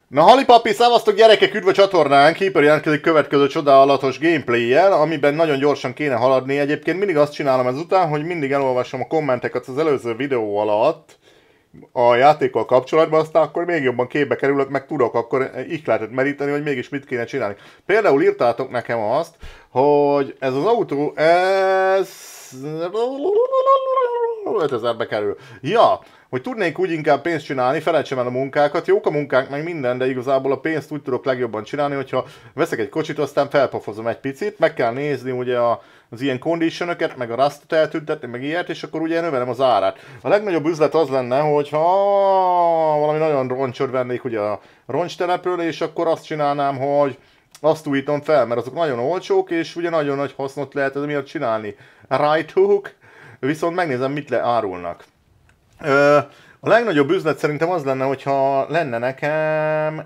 Na halipapi, szevasztok gyerekek, üdv a csatornán! Keeper jelentkezik következő csodálatos gameplay-jel, amiben nagyon gyorsan kéne haladni. Egyébként mindig azt csinálom ezután, hogy mindig elolvasom a kommenteket az előző videó alatt a játékkal kapcsolatban, aztán akkor még jobban képbe kerülök, meg tudok akkor ihletet meríteni, hogy mégis mit kéne csinálni. Például írtátok nekem azt, hogy ez az autó, ez 5000-be kerül. Ja, hogy tudnék úgy inkább pénzt csinálni, felejtsem el a munkákat, jók a munkák, meg minden, de igazából a pénzt úgy tudok legjobban csinálni, hogyha veszek egy kocsit, aztán felpofozom egy picit, meg kell nézni ugye az ilyen conditionöket, meg a rustot eltüntetni, meg ilyet, és akkor ugye növelem az árát. A legnagyobb üzlet az lenne, hogyha valami nagyon roncsot vennék ugye a roncstelepről, és akkor azt csinálnám, hogy azt újítom fel, mert azok nagyon olcsók, és ugye nagyon nagy hasznot lehet ez miatt csinálni. Right hook, viszont megnézem, mit árulnak. A legnagyobb üzlet szerintem az lenne, hogyha lenne nekem...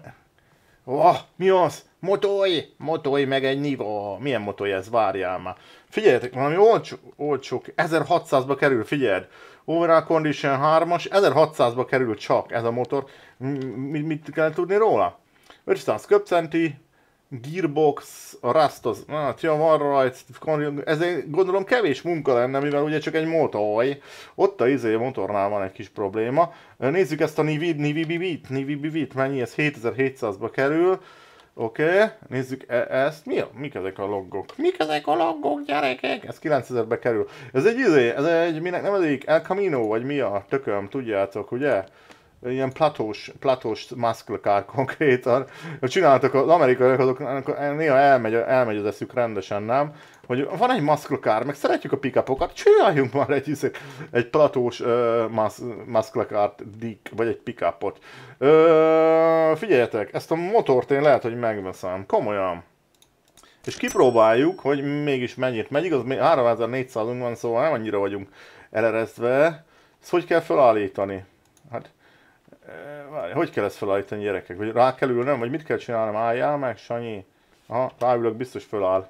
mi az? Motoly meg egy Niva. Milyen motoly ez? Várjál már. Figyeljetek, valami olcsó 1600-ba kerül, figyeld. Overall Condition 3-as, 1600-ba kerül csak ez a motor. Mit kell tudni róla? 500 köbcenti, gearbox, a rust az, hát ja, van rajta, ezért gondolom kevés munka lenne, mivel ugye csak egy motor, ott a motornál van egy kis probléma. Nézzük ezt a Nivibivit, mennyi ez? 7700-ba kerül. Oké, nézzük ezt. Mik ezek a loggok? Mik ezek a loggok, gyerekek? Ez 9000-be kerül. Ez egy, minek nevezik? El Camino, vagy mi a tököm, tudjátok, ugye? Ilyen platós muscle car konkrétan. Csináltak az amerikaiak, azok néha elmegy az eszük rendesen, nem? Hogy van egy muscle car, meg szeretjük a pickupokat, csináljunk már egy platós muscle car vagy egy pickupot. Figyeljetek, ezt a motort én lehet, hogy megveszem, komolyan. És kipróbáljuk, hogy mégis mennyit megy, igaz, 3400-unk van, szóval nem annyira vagyunk eleresztve. Ezt hogy kell felállítani? Hát... Hogy kell ezt felállítani, gyerekek? Vagy rá kell ülnöm? Vagy mit kell csinálnom? Álljál meg, Sanyi? Aha, ráülök, biztos feláll.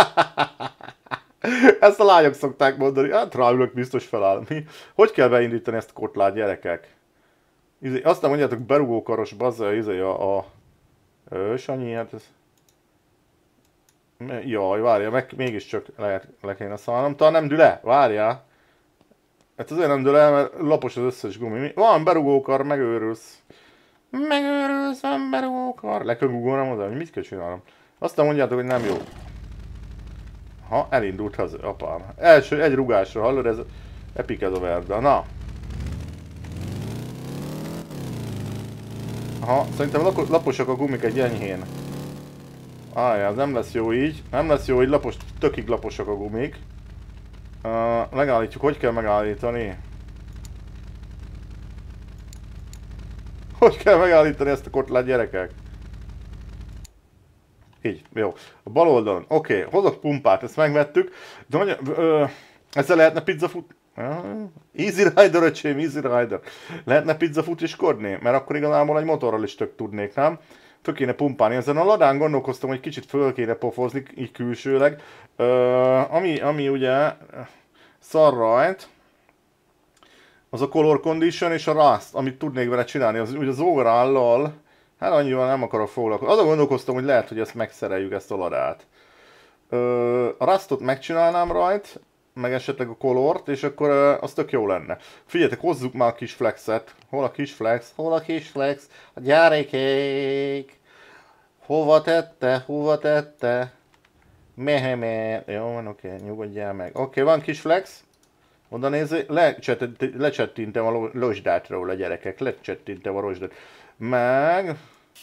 Ezt a lányok szokták mondani. Hát ráülök, biztos feláll. Mi? Hogy kell beindítani ezt a kotlát, gyerekek? Azt nem mondjátok, berugókaros bazza, Sanyi, hát ez... Jaj, várjál, mégiscsak le kéne szállnom. Talán nem dől le? Várjál. Hát azért nem dől el, mert lapos az összes gumi. Van berugókar, megőrülsz. Megőrülsz, van berugókar. Le kell googolnom oda, hogy mit kell csinálnom. Aztán mondjátok, hogy nem jó. Ha, elindult haza, apám. Első, egy rugásra, hallod, ez epik ez a verda. Na. Aha, szerintem laposak a gumik egy enyhén. Ez nem lesz jó így. Nem lesz jó így, tökig laposak a gumik. Megállítjuk, hogy kell megállítani? Hogy kell megállítani ezt a kotlát, gyerekek? Így, jó. A bal oldalon. Oké, hozok pumpát, ezt megvettük. De mondja, ezzel lehetne pizzafut... Easy Rider, öcsém, Easy Rider. Lehetne pizzafutéskodni? Mert akkor igazából egy motorral is tök tudnék, nem? Föl kéne pumpálni. Ezen a ladán gondolkoztam, hogy kicsit föl kéne pofozni, így külsőleg. Ami ugye... szar rajt, az a color condition és a rust, amit tudnék vele csinálni, az overall-lal, hát annyival nem akarok foglalkozni. Azon gondolkoztam, hogy lehet, hogy ezt megszereljük, ezt a ladát. A rustot megcsinálnám rajt, meg esetleg a colort, és akkor az tök jó lenne. Figyeljetek, hozzuk már a kis flexet. Hol a kis flex? Hol a kis flex? A gyerekék! Hova tette? Meheme. Jó van, oké, nyugodjál meg. Oké, van kis flex. Oda nézzé, lecsettintem a rozsdát róla, gyerekek. Lecsettintem a rozsdát. Meg...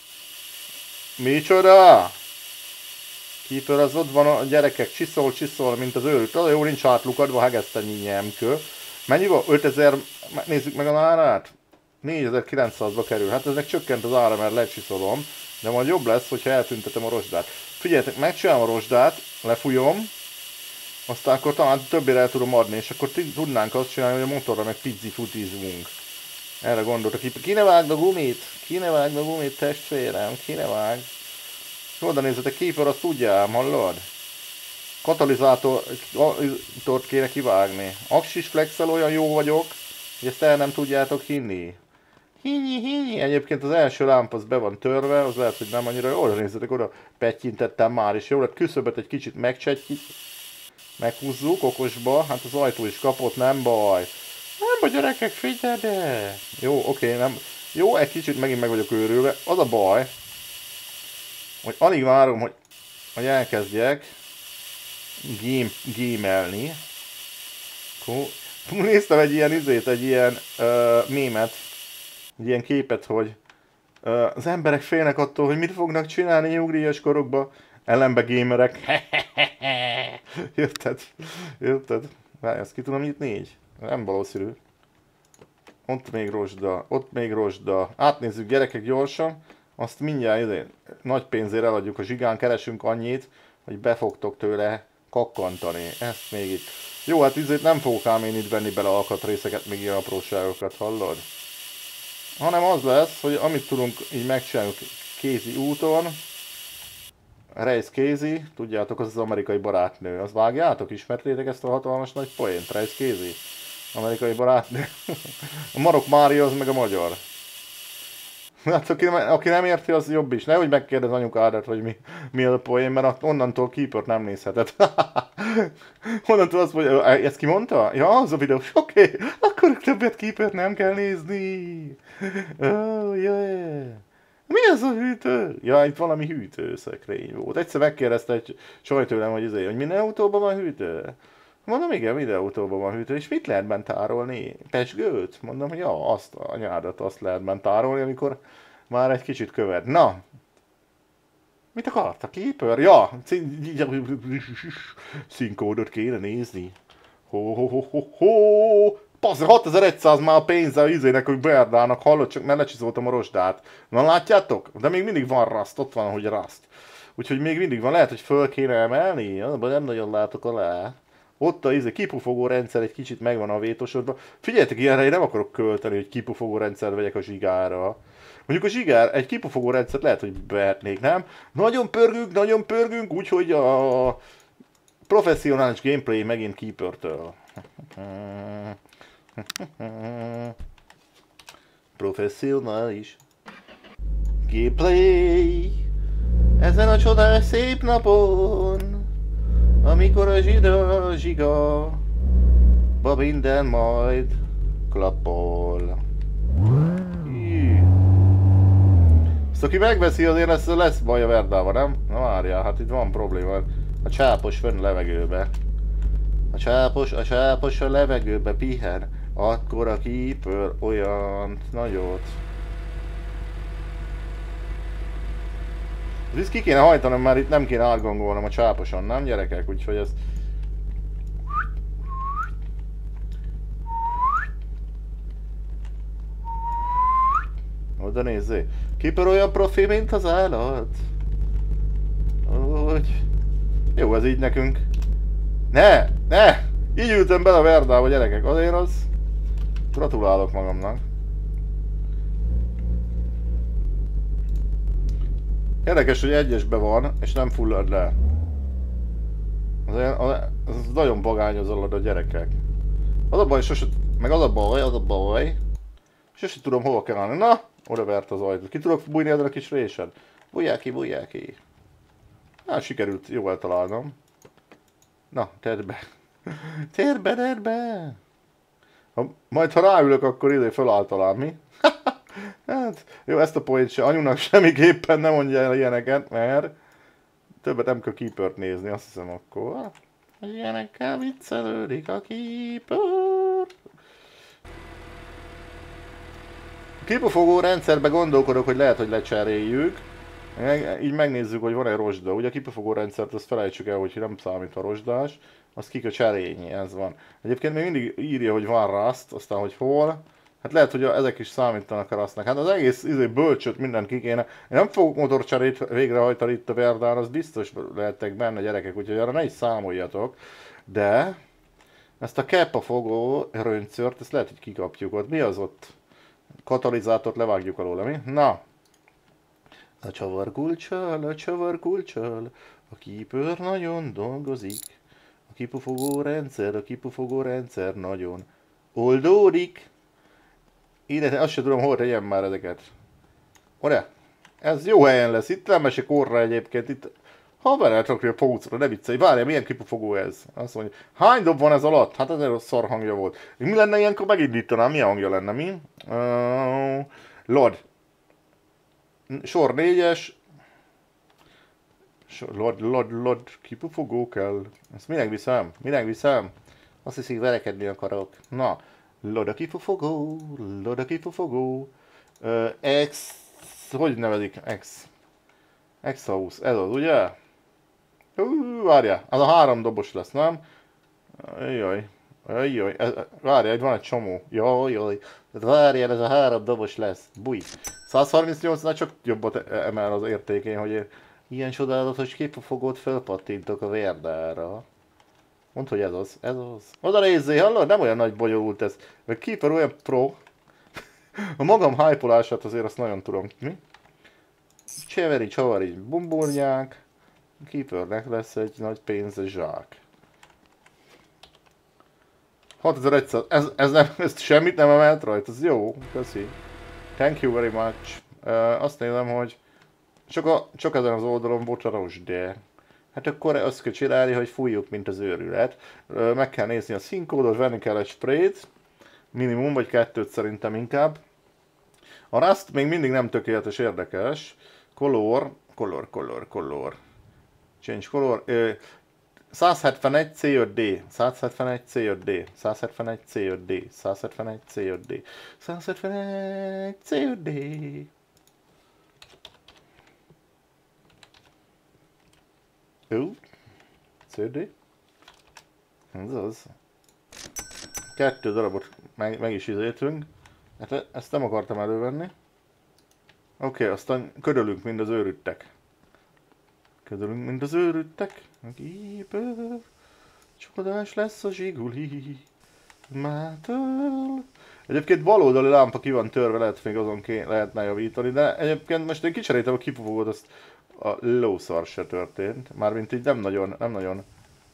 Micsoda? Keeper az ott van, a gyerekek, csiszol, mint az őrült. Az jó, nincs átlukadva, hegesztenyi nyemkő. Mennyi van? 5000... Nézzük meg az árát. 4900-ba kerül. Hát eznek csökkent az ára, mert lecsiszolom. De majd jobb lesz, hogyha eltüntetem a rozsdát. Figyeljetek, megcsinálom a rozsdát, lefújom, aztán akkor talán többére el tudom adni, és akkor tudnánk azt csinálni, hogy a motorra meg futizunk. Erre gondoltak. Ki ne vágd a gumit? Ki ne vágd a gumit, testvérem? Ki ne vágd? Oda nézzetek, Keeper, azt tudjám, hallod? Katalizátort kéne kivágni. Axis flexel olyan jó vagyok, hogy ezt el nem tudjátok hinni. Egyébként az első lámpa az be van törve, az lehet, hogy nem annyira jól, nézzetek, oda pettyintettem már is, jó lett, küszöböt egy kicsit meghúzzuk okosba, hát az ajtó is kapott, nem baj. Nem baj, gyerekek, figyelj de! Jó, oké, nem. Jó, egy kicsit megint meg vagyok őrülve, az a baj, hogy alig várom, hogy elkezdjek gémelni. Néztem egy ilyen egy ilyen mémet, egy ilyen képet, hogy az emberek félnek attól, hogy mit fognak csinálni nyugdíjas korokba, ellenbe gamerek. Érted? Érted? Várj, ezt ki tudom nyitni így? Nem valószínű. Ott még rozsda, ott még rozsda. Átnézzük gyerekek gyorsan, azt mindjárt nagy pénzért eladjuk a zsigán, keresünk annyit, hogy be fogtok tőle kakkantani. Ezt még itt. Jó, hát izét nem fogok ám én itt venni bele alkatrészeket, még ilyen apróságokat, hallod? Hanem az lesz, hogy amit tudunk így megcsinálni kézi úton. Reis Casey, tudjátok, az az amerikai barátnő. Az vágjátok? Ismertétek ezt a hatalmas nagy poént? Reis Casey? Amerikai barátnő. A Marok Mária az meg a magyar. Hát aki nem érti, az jobb is. Nehogy megkérdez anyukádat, hogy mi a poén, mert onnantól Keepert nem nézheted. Onnantól azt mondja, ezt ki mondta? Ja, az a videós, oké, akkor többet Keepert nem kell nézni. Oh, yeah. Mi ez a hűtő? Ja, itt valami hűtőszekrény volt. Egyszer megkérdezte egy csaj tőlem, hogy minden autóban van hűtő? Mondom, igen, minden autóban van hűtő, és mit lehet bent tárolni? Pezsgőt? Mondom, hogy ja, azt a nyádat azt lehet bent tárolni, amikor már egy kicsit követ. Na! Mit akarta? Keeper? Ja! Színkódot kéne nézni. Ho. Passz, 6100 már a pénze a izének, hogy Berdának, hallod, csak mert lecsizoltam a rozsdát. Na látjátok? De még mindig van raszt, ott van, hogy raszt. Úgyhogy még mindig van, lehet, hogy föl kéne emelni, abban nem nagyon látok alá. Ott a kipufogó rendszer egy kicsit megvan a vétosodban. Figyeljetek, ilyenre én nem akarok költeni, hogy kipufogó rendszer vegyek a zsigára. Mondjuk a zsigár, egy kipufogó rendszert lehet, hogy behetnék, nem? Nagyon pörgünk, úgyhogy a professzionális gameplay megint Keepertől. Professzionális gameplay ezen a csodás szép napon, amikor a zsiga minden majd klappol. Azt aki megveszi, azért lesz baj a Verdával, nem? Na várjál, hát itt van probléma. A csápos fönn a levegőbe. A csápos a levegőbe pihen. Akkor a Keeper olyan nagyot. Ezt ki kéne hajtanom, már itt nem kéne átgongolnom a csáposon, nem gyerekek? Úgyhogy ez... Oda nézzé. Keeper olyan profi, mint az állat. Úgy. Jó, ez így nekünk. Ne! Így ültem bele a Verdába, gyerekek. Azért az... Gratulálok magamnak. Érdekes, hogy egyesbe van, és nem fullad le. Az nagyon bagányozolod a gyerekek. Az a baj, sose... Meg az a baj... Sose tudom hova kell állni. Na! Oda vert az ajtót. Ki tudok bújni ezen a kis résed? Bújjál ki. Hát sikerült jól eltalálnom. Na, tedd be. Tedd be. Majd ha ráülök, akkor ide föláll talán, mi? Hát, jó, ezt a poént se. Anyunak semmiképpen nem mondja el ilyeneket, mert többet nem kell Keepert nézni, azt hiszem akkor. Ilyenekkel viccelődik a Keeper. A kipufogó rendszerbe gondolkodok, hogy lehet, hogy lecseréljük. Így megnézzük, hogy van-e rozsda. Ugye a kipufogó rendszert azt felejtsük el, hogy nem számít a rozsdás. Azt ki kell cserélni, ez van. Egyébként még mindig írja, hogy van rust, aztán hogy hol. Hát lehet, hogy ezek is számítanak a rustnak. Hát az egész bölcsöt mindent ki kéne. Én nem fogok motorcserét végrehajtani itt a Verdán, az biztos lehettek benne gyerekek, úgyhogy arra ne is számoljatok. De ezt a keppafogó röntszört, ezt lehet, hogy kikapjuk ott. Mi az ott? Katalizátort levágjuk alóla, mi? Na! A csavarkulccsal, a Keeper nagyon dolgozik. A kipufogó rendszer nagyon oldódik. Ide, azt sem tudom, hol tegyem már ezeket. Oda? Ez jó helyen lesz. Itt nem esik orra egyébként. Itt haverát rakja a pócra, ne viccelj. Várjál, milyen kipufogó ez? Azt mondja. Hány dob van ez alatt? Hát ezért szar hangja volt. Mi lenne ilyenkor megindítanám? Milyen hangja lenne, mi? Lord. Sor 4-es. Lord. Kipufogó kell. Ezt minek viszem? Minek viszem? Azt hiszik, verekedni akarok. Na. Lord a kipufogó. Lord a kipufogó. X. Hogy nevezik? X. X-House. Ez az, ugye? Várjál, az a 3 dobos lesz, nem? Jaj. Várjál, itt van egy csomó. Jaj. Várjál, ez a 3 dobos lesz. Búj. 138-nál csak jobbat emel az értékén, hogy én ilyen csodálatos kipufogót felpattintok a Verdára. Mondd, hogy ez az. Oda nézzé, hallod? Nem olyan nagy bonyolult ez. Meg Keeper olyan pro. A magam hype-olását azért azt nagyon tudom. Mi? Csavari, bumbulnyák. Keepernek lesz egy nagy pénzes zsák. 6100, ez semmit nem emelt rajta, ez jó, köszi. Thank you very much. Azt nézem, hogy csak ezen az oldalon volt a rozsde. Hát akkor azt kell csinálni, hogy fújjuk, mint az őrület. Meg kell nézni a színkódot, venni kell egy sprayt. Minimum, vagy 2 szerintem inkább. A Rust még mindig nem tökéletes, érdekes. Color. Change color. 171 C5D, 171 C5D, 171 C5D, 171 C5D, 171 C5D. Jó, C5D. Ez az. 2 darabot meg is izéltünk. Hát ezt nem akartam elővenni. Oké, aztán ködölünk, mint az őrültek. Gépel, csodás lesz a zsiguli, mától. Egyébként baloldali lámpa ki van törve, lehet még azon lehetne javítani, de egyébként most én kicseréltem a kipufogót, azt a lószar se történt. Mármint így nem nagyon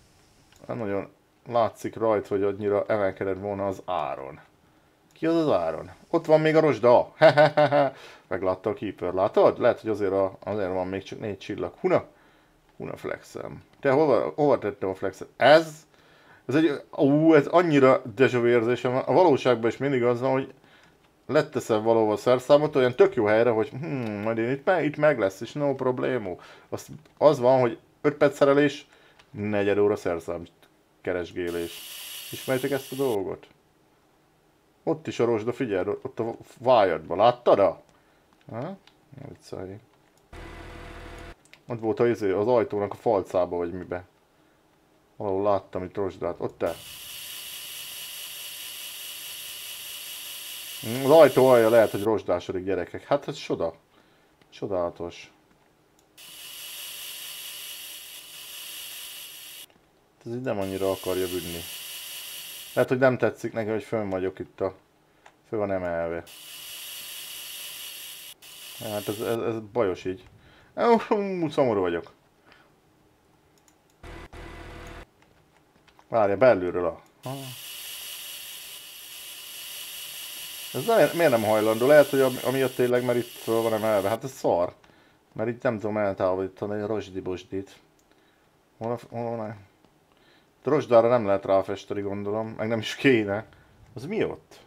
látszik rajta, hogy annyira emelkedett volna az áron. Ki az az áron? Ott van még a rozsda. Meglátta a Keeper, látod? Lehet, hogy azért van még csak 4 csillag. Huna flexem. Te hova tettem a flexet? Ez annyira déjà vu érzésem. A valóságban is mindig az van, hogy leteszem valahol szerszámot olyan tök jó helyre, hogy majd én itt meg lesz, és no problémó. Az van, hogy 5 perc szerelés, 4 óra szerszám keresgélés. Ismeritek ezt a dolgot? Ott is a rozsda, figyelj, ott a vájadban, láttad? Ha? Viccelj. Ott volt az ajtónak a falcába, vagy mibe. Valahol láttam itt rozsdát. Ott te. Az ajtó alja lehet, hogy rozsdásodik, gyerekek. Hát ez csoda. Csodálatos. Ez így nem annyira akarja bűnni. Lehet, hogy nem tetszik nekem, hogy fönn vagyok itt fönn van emelve. Hát ez bajos így. Szomorú vagyok. Várja, belülről Ez miért nem hajlandó? Lehet, hogy amiatt tényleg, mert itt föl van emelve. Hát ez szar. Mert itt nem tudom eltávolítani a rozsdi-bosdit. Hol van? A rozsdára nem lehet ráfesteni, gondolom. Meg nem is kéne. Az mi ott?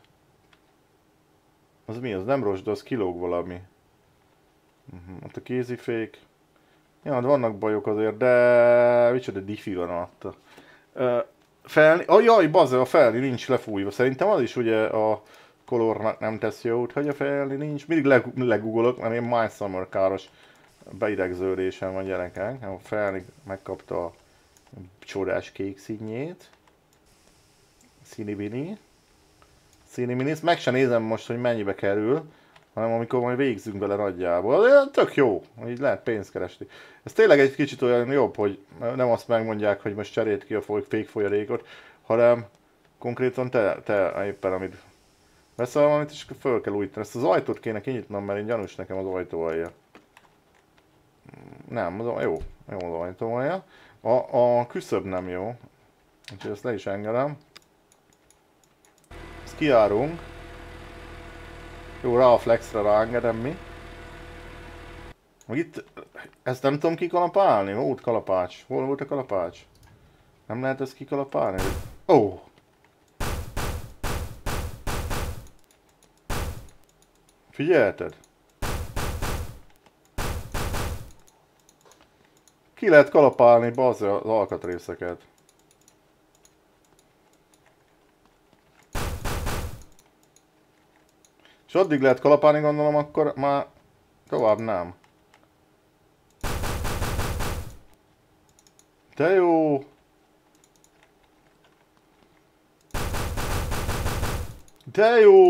Az mi? Az nem rozsda, az kilóg valami. Ott a kézifék. Ja, hát vannak bajok azért, de micsoda diffi van alatta. Felni... jaj, bazze, a felni nincs lefújva. Szerintem az is ugye a colornak nem tesz jót, hogy a felni nincs. Mindig legugolok, mert én Midsummer káros beidegződésem van, gyerekek. A felni megkapta a csodás kék színjét. Színibini. Meg sem nézem most, hogy mennyibe kerül, hanem amikor majd végzünk vele nagyjából. De tök jó, így lehet pénzt keresni. Ez tényleg egy kicsit olyan jobb, hogy nem azt megmondják, hogy most cseréld ki a fékfolyadékot, hanem konkrétan te éppen amit veszel valamit, és föl kell újítani. Ezt az ajtót kéne kinyitnom, mert én gyanús nekem az ajtó alja. Nem, jó az ajtó alja. A küszöb nem jó, úgyhogy ezt le is engedem. Ezt kijárunk. Jó, rá a flexre ráengedem mi. Meg itt, ezt nem tudom kikalapálni, volt kalapács. Hol volt a kalapács? Nem lehet ezt kikalapálni? Ó! Oh. Figyelted? Ki lehet kalapálni bazza az alkatrészeket. És addig lehet kalapálni, gondolom, akkor már tovább nem. De jó! De jó!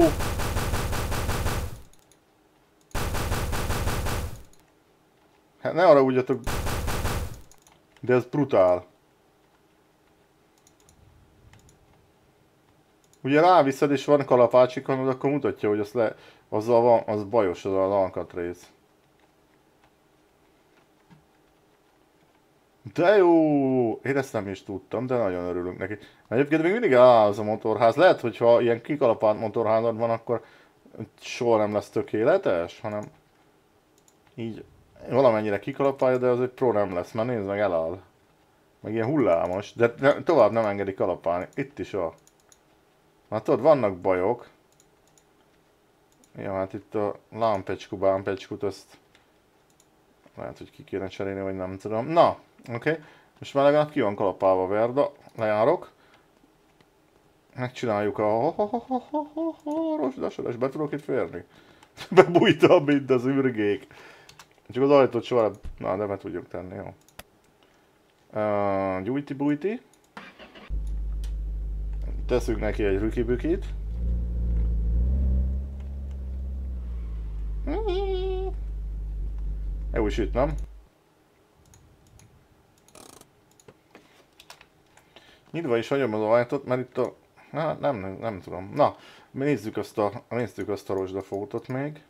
Hát ne arra ugyatok. De ez brutál. Ugye ráviszed és van kalapácsikon, akkor mutatja, hogy azzal van, az bajos az alkatrész. De jó! Én ezt nem is tudtam, de nagyon örülünk neki. Egyébként még mindig áll az a motorház. Lehet, hogyha ilyen kikalapált motorházad van, akkor soha nem lesz tökéletes, hanem így valamennyire kikalapálja, de az egy pro nem lesz, mert nézd meg, eláll. Meg ilyen hullámos, de tovább nem engedi kalapálni. Itt is van. Hát tudod, vannak bajok. Ja, hát itt a lámpecskut, azt lehet, hogy ki kéne cserélni, vagy nem tudom. Na, oké. Most már legalább ki van kalapálva a Verda. Lejárok. Megcsináljuk a rozsdásod, és be tudok itt férni. Bebújtam, mint az ürgék. Csak az ajtót soha, na de be tudjuk tenni, jó. Gyújti-bújti. Teszünk neki egy rükibükit. Jó süt, nem? Nyitva is hagyom az ajtót, mert itt a... Hát nem tudom. Na, nézzük azt a rozsdafótot még.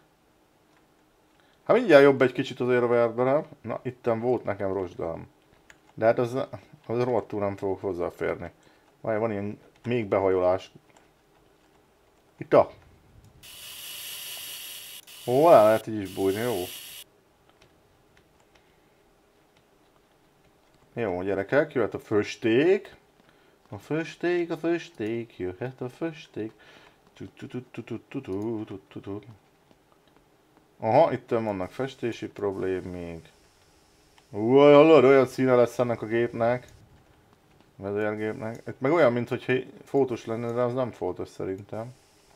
Hát mindjárt jobb egy kicsit azért a Verderem. Na, itten volt nekem rozsdám. De hát az rohadtul nem fogok hozzáférni. Van ilyen még behajolás. Itt a... Ó, el lehet így is bújni, jó. Jó, gyerekek, jöhet a fösték. A fösték, jöhet a fösték. Aha, itt vannak festési problém még. Hallod, olyan színe lesz ennek a gépnek. Vezérgépnek. Itt meg olyan, mintha fotós lenne, de az nem fotós szerintem.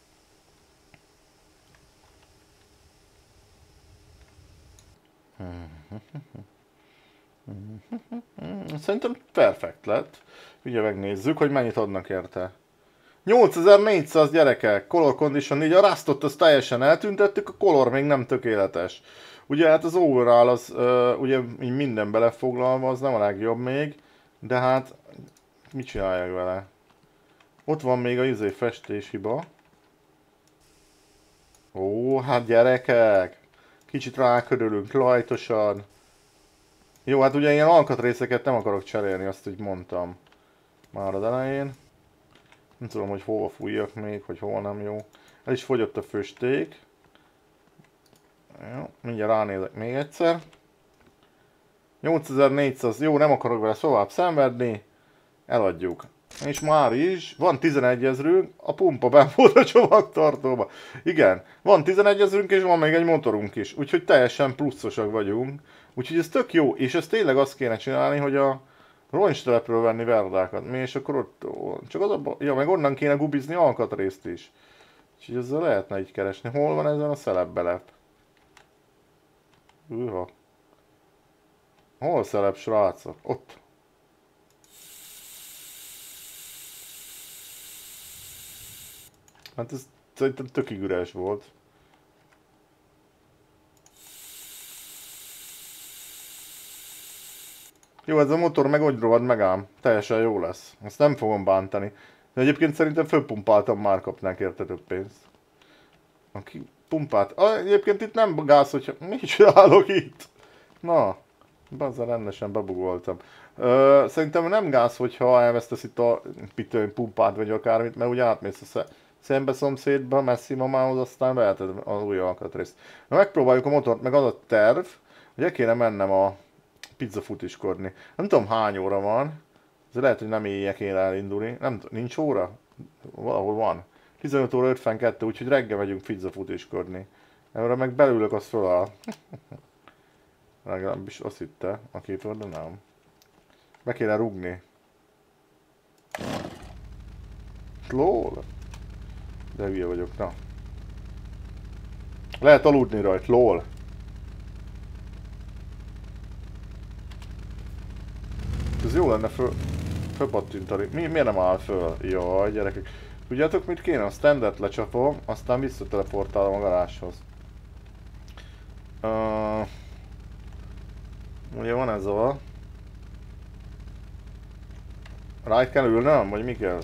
Szerintem perfekt lett. Ugye megnézzük, hogy mennyit adnak érte. 8400 gyerekek, Color Condition 4, a Rustot azt teljesen eltüntettük, a Color még nem tökéletes. Ugye hát az overall az ugye így minden belefoglalva, az nem a legjobb még, de hát mit csinálják vele? Ott van még a festés hiba. Ó, hát gyerekek! Kicsit ráködölünk, lajtosan. Jó, hát ugye ilyen alkatrészeket nem akarok cserélni, azt úgy mondtam. Már az elején. Nem tudom, hogy hova fújjak még, hogy hol nem jó. El is fogyott a fösték. Jó, mindjárt ránézek még egyszer. 8400, jó, nem akarok vele tovább szenvedni. Eladjuk. És már is, van 11 ezrünk, a pumpa benn volt a csomagtartóba. Igen, van 11 ezrünk és van még egy motorunk is, úgyhogy teljesen pluszosak vagyunk. Úgyhogy ez tök jó, és ez tényleg azt kéne csinálni, hogy a roncstelepről venni verdákat. Mi, és akkor ott, csak az a ja, meg onnan kéne gubizni alkatrészt is. Úgyhogy ezzel lehetne így keresni. Hol van ezen a szelebbelep? Hűha. Hol a szelep, srácok? Ott. Hát ez szerintem tökig üres volt. Jó, ez a motor meg hogy rohad meg ám. Teljesen jó lesz. Ezt nem fogom bántani. De egyébként szerintem fölpumpáltam, már kapnánk érte több pénzt. Aki pumpált. Egyébként itt nem gáz, hogyha... Mit csinálok itt? Na, bazzal rendesen bebugoltam. Szerintem nem gáz, hogyha elvesztesz itt a pumpát vagy akármit, mert úgy átmész a szembe szomszédba, messzi mamához, aztán beheted az új alkatrészt. Na megpróbáljuk a motort, meg az a terv, hogy el kéne mennem a pizzafutiskodni. Nem tudom hány óra van, ez lehet, hogy nem éjjel kéne elindulni. Nem, nincs óra? Valahol van. 15 óra 52, úgyhogy reggel megyünk pizzafutiskodni. Erre meg belülök, az föláll. Legalábbis azt hitte a képről, de nem. Be kéne rugni. Lol. De hülye vagyok, na. Lehet aludni rajt, lol. Ez jó lenne fölpattintani. Miért nem áll föl? Jaj, gyerekek. Tudjátok mit kéne? A standard lecsapom, aztán visszateleportálom a garázshoz. Ugye van ez a... Rájt kell ülnöm? Vagy mi kell?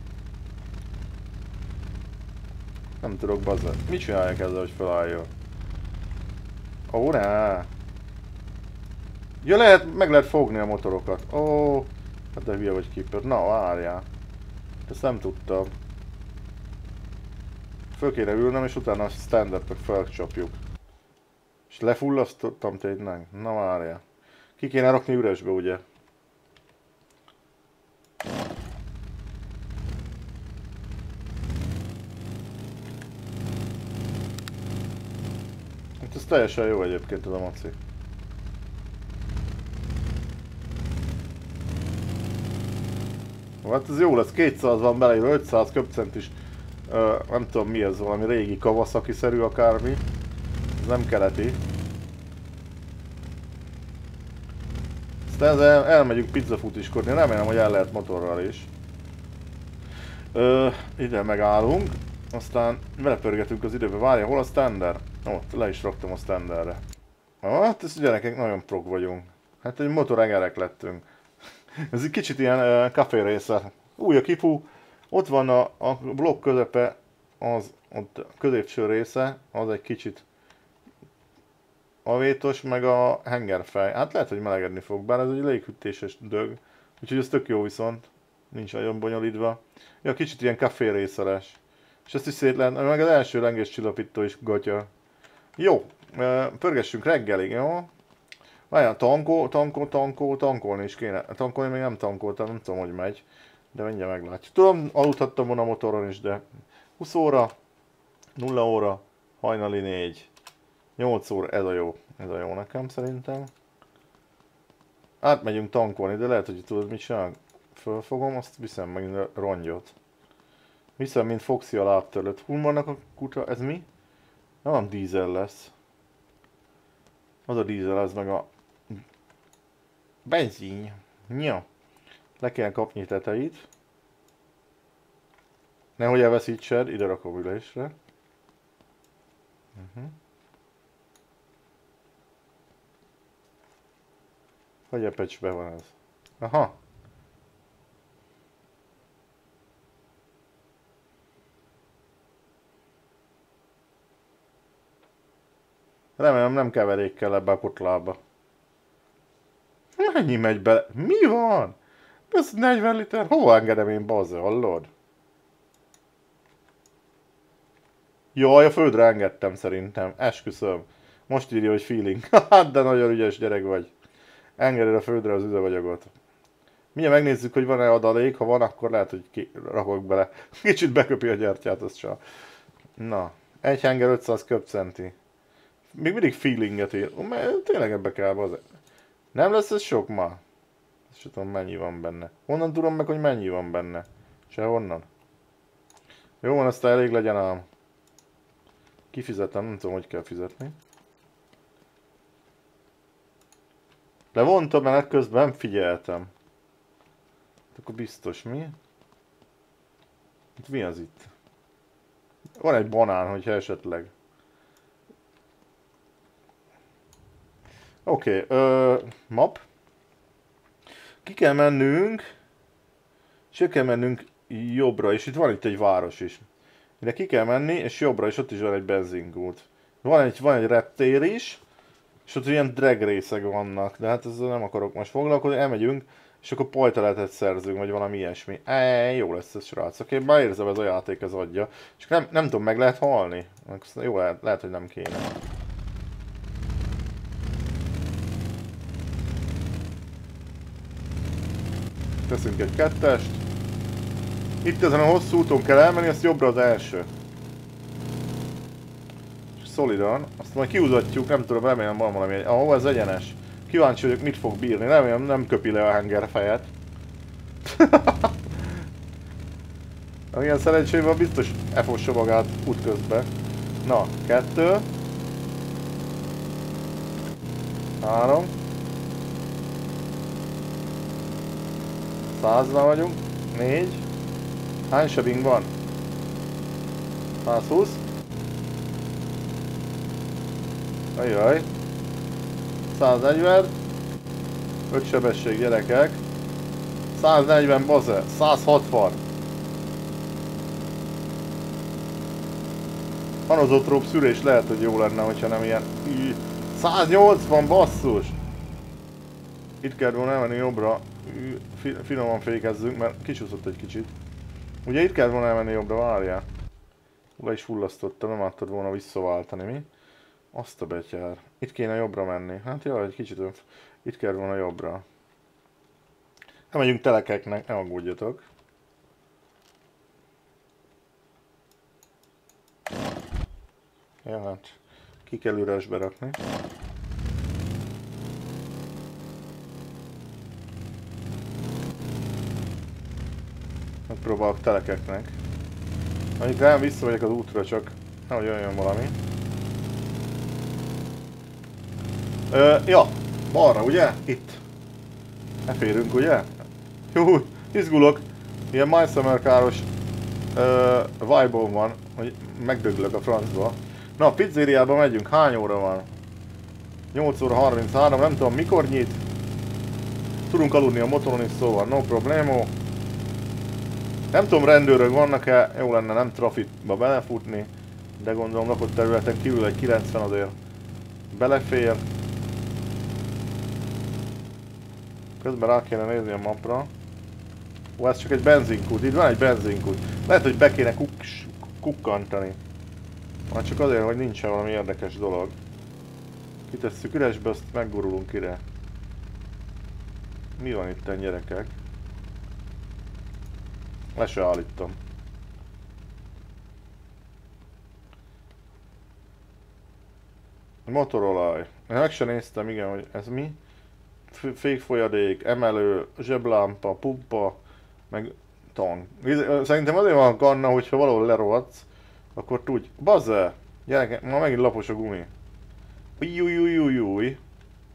Nem tudok, bazza. Mit csináljak ezzel, hogy felálljon? Ó, ne! Ja, meg lehet fogni a motorokat. Ó, hát de hülye vagy Keeper. Na, várjál. Ezt nem tudtam. Föl kéne ülnöm, és utána a standard-ot felcsapjuk. És lefullasztottam tényleg? Na, várjál. Ki kéne rakni üresbe, ugye? Hát ez teljesen jó egyébként, ez a maci. Hát ez jó lesz, 200 van beleírva, 500 köbcent is. Nem tudom mi ez, valami régi Kawasaki-szerű akármi. Ez nem keleti. Aztán elmegyünk pizzafutiskodni, remélem, hogy el lehet motorral is. Ide megállunk, aztán belepörgetünk az időbe. Várja, hol a standard? Ott, le is raktam a standardre. Hát ez gyerekek, nagyon prog vagyunk. Hát egy motorengerek lettünk. Ez egy kicsit ilyen café része. Új a kifu, ott van a blokk közepe, az ott a középső része, az egy kicsit avétos, meg a hengerfej. Hát lehet, hogy melegedni fog, bár ez egy léghűtéses dög. Úgyhogy ez tök jó viszont. Nincs nagyon bonyolítva. Ja, kicsit ilyen café részeles. És ezt is szét lehet, meg az első lengés csillapító is gatya. Jó, pörgessünk reggelig, jó? Várjál, tankolni is kéne. Tankolni még nem tankoltam, nem tudom, hogy megy. De mindjárt meglátjuk. Tudom, aludhattam volna a motoron is, de 20 óra, 0 óra, hajnali 4. 8 óra, ez a jó nekem szerintem. Átmegyünk tankolni, de lehet, hogy tudod mit csinálok. Fölfogom, azt viszem megint a rongyot. Viszem, mint Foxy a lábtörlőt. Hol vannak a kuta, ez mi? Nem dízel lesz. Az a dízel, az meg a... benzin. Ja. Le kell kapni teteit. Nehogy elveszítsed, ide rakom ülésre. Hogy a pecsbe van ez? Aha. Remélem nem keverékkel ebbe a kotlába. Mennyi megy bele? Mi van? Ez 40 liter? Hova engedem én, bazza, hallod? Jaj, a földre engedtem szerintem, esküszöm. Most írja, hogy feeling. Hát de nagyon ügyes gyerek vagy. Engeded a földre az üzemanyagot. Mindjárt megnézzük, hogy van-e adalék, ha van, akkor lehet, hogy rakok bele. Kicsit beköpi a gyertyát, az csak. Na, egy henger 500 köbcenti. Még mindig feelinget ír. Tényleg ebbe kell, az. Nem lesz ez sok ma? Ezt sem tudom, mennyi van benne. Honnan tudom meg, hogy mennyi van benne? Sehonnan. Jó van, aztán elég legyen ám. Kifizetem, nem tudom, hogy kell fizetni. Levontam menet közben, nem figyeltem. Akkor biztos mi? Itt mi az itt? Van egy banán, hogyha esetleg. Oké, map. Ki kell mennünk. És kell mennünk jobbra, és itt van itt egy város is. Ide ki kell menni, és jobbra, és ott is van egy benzingút. Van egy reptér is, és ott ilyen drag részek vannak, de hát ezzel nem akarok most foglalkozni, elmegyünk, És akkor pajtaletet szerzünk, vagy valami ilyesmi. Jó lesz ez, srácok. Én már érzem, ez a játék az adja. Csak nem tudom, meg lehet halni. Jó, lehet, hogy nem kéne. Teszünk egy kettest. Itt ezen a hosszú úton kell elmenni, azt jobbra az első. És szolidan. Azt majd kiúzatjuk, nem tudom, remélem van valami. Ahova ez egyenes. Kíváncsi vagyok, mit fog bírni. Remélem nem köpi le a hengerfejet. Ilyen szerencsével biztos elfossa magát útközben. Na, 2. 3. 100-ra vagyunk. 4. Hány sebing van? 120. Ajjaj. 140. 5 sebesség, gyerekek. 140 baze. 160. Anozotróp szűrés lehet, hogy jó lenne, hogyha nem ilyen... 180 basszus! Itt kell volna elmenni jobbra. Finoman fékezzünk, mert kicsúszott egy kicsit. Ugye itt kell volna elmenni jobbra, várjál. Le is fullasztottam, nem akartad volna visszaváltani, mi? Azt a betyár. Itt kéne jobbra menni. Hát jaj, egy kicsit itt kell volna jobbra. Nem megyünk telekeknek, ne aggódjatok. Ja, hát ki kell üresbe rakni. Megpróbálok telekeknek. Mondjuk rám visszamegyek az útra, csak nehogy jöjjön valami. Ja, balra, ugye? Itt. Ne férünk, ugye? Jó, izgulok. Ilyen Midsummer-káros vibe-on van, hogy megdöglök a francba. Na, a pizzériába megyünk. Hány óra van? 8 óra 33, nem tudom mikor nyit. Tudunk aludni a motoron is, szóval no problemo. Nem tudom, rendőrök vannak-e, jó lenne nem trafikba belefutni, de gondolom lakott területen kívül egy 90 azért belefér. Közben rá kéne nézni a mapra. Ó, ez csak egy benzinkút, itt van egy benzinkút. Lehet, hogy be kéne kukkantani. Már csak azért, hogy nincsen valami érdekes dolog. Kitesszük üresbe, azt meggurulunk ide. Mi van itt, gyerekek? Le se állítom. Motorolaj. Meg se néztem, igen, hogy ez mi. Fékfolyadék, emelő, zseblámpa, pumpa, meg tang. Szerintem azért van kanna, hogyha valahol lerohadsz, akkor tudj. Bazze! Gyerekek, ma megint lapos a gumi. Ujjujjujjujjuj.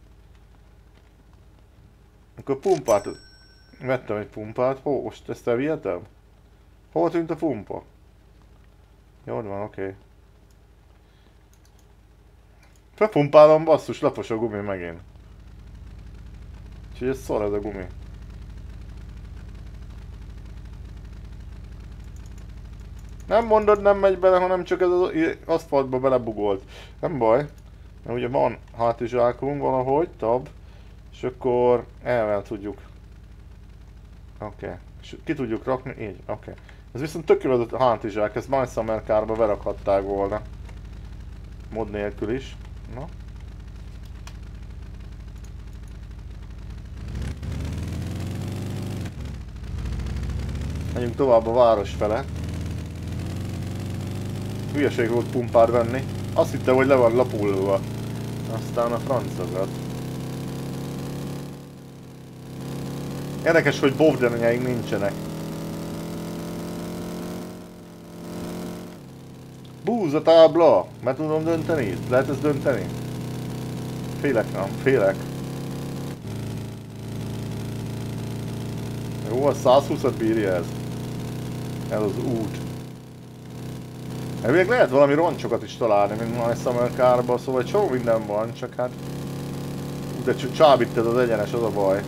Akkor pumpát... Vettem egy pumpát. Hó, most ezt elvihetem? Hol tűnt a pumpa? Jól van, oké. Felpumpálom, basszus, lapos a gumi megint. Úgyhogy ez szar ez a gumi. Nem mondod, nem megy bele, hanem csak ez az aszfaltba belebugolt. Nem baj. Mert ugye van hátizsákunk valahogy, tab. És akkor elvel tudjuk. Oké. És ki tudjuk rakni? Így, oké. Ez viszont tök jó a hátizsák, ezt Midsummer Car-ba berakhatták volna. Mod nélkül is. Na. Menjünk tovább a város fele. Hülyeség volt pumpát venni. Azt hittem, hogy le van lapulva. Aztán a francokat. Érdekes, hogy bovdenjeink nincsenek. Búzatábla! Meg tudom dönteni? Lehet ezt dönteni? Félek, nem? Félek. Jó, a 120-at bírja ez. Ez az út. Elvileg lehet valami roncsokat is találni, mint Midsummer Car-ba, szóval csomó minden van, csak hát... De csak csábít ez az egyenes, az a baj.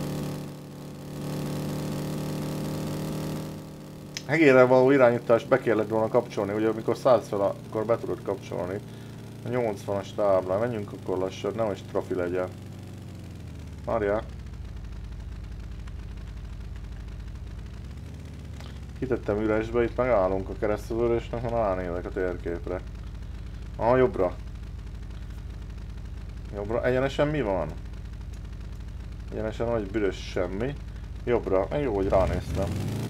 Hegérrel való irányítást be kellett volna kapcsolni, ugye amikor 100 fel, akkor be tudod kapcsolni. A 80-as táblán, menjünk akkor lassan, nehogy trafi legyen. Várjál. Kitettem üresbe, itt megállunk a keresztülőrösnek, ha ránézek a térképre. Aha, jobbra. Jobbra. Egyenesen mi van? Egyenesen vagy büdös semmi. Jobbra. Jó, hogy ránéztem.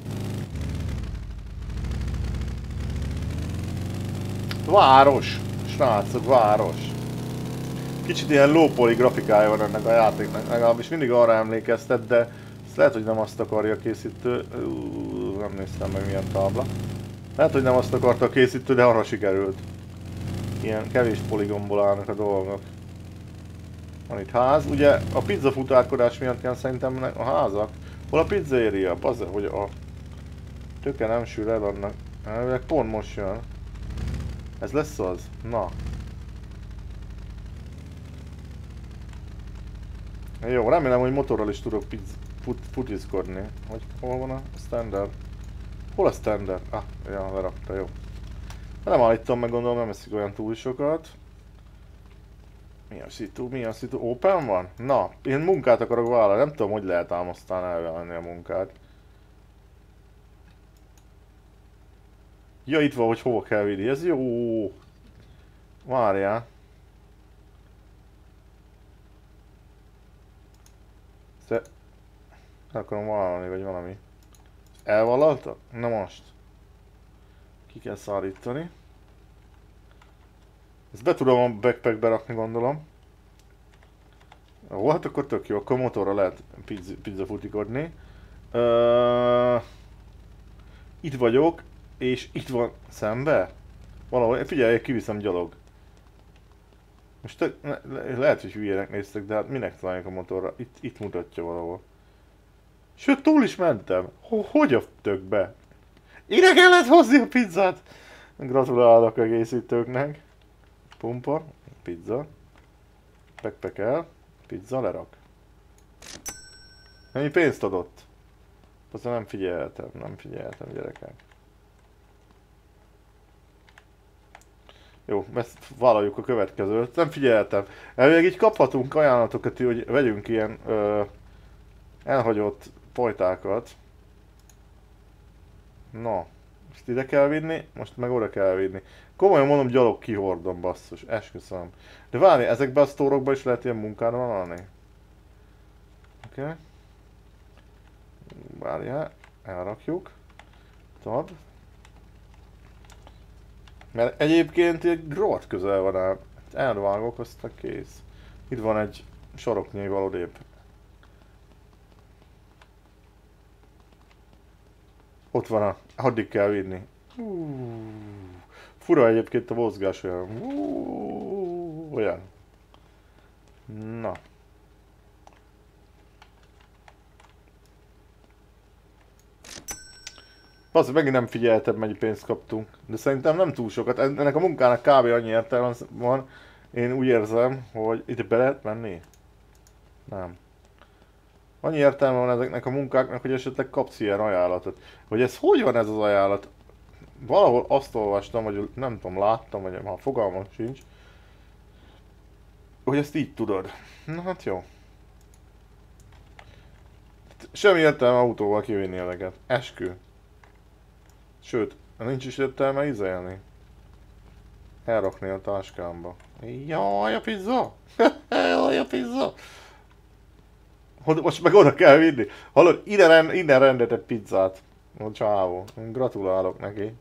Város! Srácok, város! Kicsit ilyen low-poly grafikája van ennek a játéknak, legalábbis mindig arra emlékeztet, de ezt lehet, hogy nem azt akarja a készítő. Nem néztem meg milyen tábla. Lehet, hogy nem azt akarta a készítő, de arra sikerült. Ilyen kevés poligonból állnak a dolgok. Van itt ház, ugye a pizza futárkodás miatt kell szerintem a házak. Hol a pizzeria? Az, hogy a töke nem sül el annak. Elvileg pont most jön. Ez lesz az? Na. Jó, remélem, hogy motorral is tudok futizkodni. Hol van a standard? Hol a standard? Ah, ja, lerakta, jó. Nem állítom meg, gondolom, nem eszik olyan túl sokat. Mi a szitu? Mi a szitu? Open van? Na, én munkát akarok vállalni, nem tudom, hogy lehet ám aztán elvenni a munkát. Ja, itt van, hogy hova kell vinni, ez jó. Várjál. El akarom vállalni, vagy valami. Elvállalta? Na most. Ki kell szállítani. Ezt be tudom a backpackbe rakni, gondolom. Ó, hát akkor tök jó, akkor motorra lehet pizza futikodni. Itt vagyok, és itt van szembe. Valahol, figyelj, kiviszem gyalog. Most lehet, hogy hülyének néztek, de hát minek találjuk a motorra? Itt mutatja valahol. Sőt, túl is mentem. Hogy a tökbe? Ide kellett hozni a pizzát! Gratulálok a készítőknek. Pumpa, pizza. Backpackel, pizza, lerak. Mennyi pénzt adott? Azt nem figyeltem gyerekek. Jó, ezt vállaljuk a következőt. Nem figyeltem. Elvileg így kaphatunk ajánlatokat, hogy vegyünk ilyen elhagyott pajtákat. Na, ezt ide kell vinni, most meg oda kell vinni. Komolyan mondom, gyalog kihordom, basszus, esküszöm. De várj, ezekben a sztórokban is lehet ilyen munkára vállalni? Oké. Okay. Várjál, elrakjuk. Tad. Mert egyébként egy rohadt közel van el. Elvágok, aztán kész. Itt van egy saroknyi valódébb. Ott van addig kell vinni. Fura egyébként a mozgás olyan. Olyan. Na. Bazdmeg, megint nem figyeltem, mennyi pénzt kaptunk. De szerintem nem túl sokat. Ennek a munkának kb. Annyi értelme van. Én úgy érzem, hogy itt be lehet menni? Nem. Annyi értelme van ezeknek a munkáknak, hogy esetleg kapsz ilyen ajánlatot. Hogy ez hogy van ez az ajánlat? Valahol azt olvastam, vagy nem tudom, láttam, vagy már fogalmam sincs. Hogy ezt így tudod. Na hát jó. Semmi értelme autóval kivinni ezeket. Eskü. Sőt, nincs is értelme izelni. Elrakni a táskámba. Jaj, a pizza! Jaj, a pizza! Most meg oda kell vinni. Hallod, innen rendeltet pizzát. A csávó. Gratulálok neki.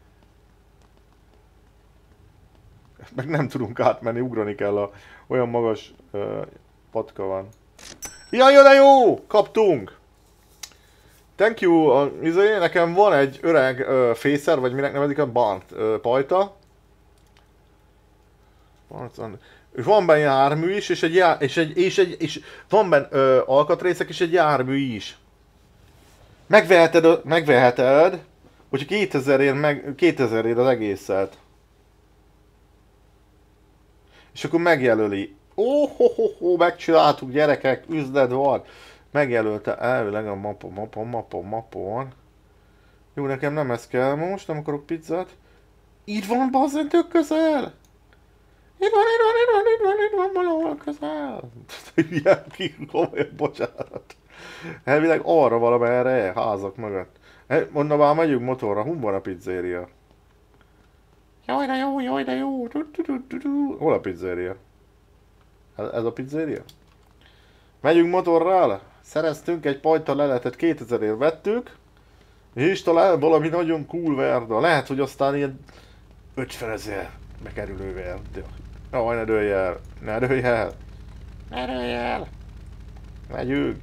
Meg nem tudunk átmenni, ugrani kell, olyan magas patka van. Jaj, de jó! Kaptunk! Thank you, nekem van egy öreg fészer, vagy minek nevezik a bant pajta. Van benne jármű is, és van benne alkatrészek, és egy jármű is. Megveheted, hogyha 2000 ér az egészet. És akkor megjelöli. Megcsináltuk gyerekek, üzlet van. Megjelölte elvileg a mapon. Jó, nekem nem ez kell most, nem akarok pizzát. Itt van, bazen, tök közel! Itt van valahol közel! Ilyen komolyan, bocsánat. Elvileg arra valamerre, házak mögött. Mondom, már megyünk motorra, hol van a pizzéria? Jaj de jó, jaj de jó. Hol a pizzéria? Ez a pizzéria? Megyünk motorral, szereztünk egy pajta leletet, 2000-ért vettük, és talán valami nagyon cool verda. Lehet, hogy aztán ilyen 50 000 bekerülő verda. Jaj, ne dőlj el, ne dőlj el, ne dőlj el. Megyünk.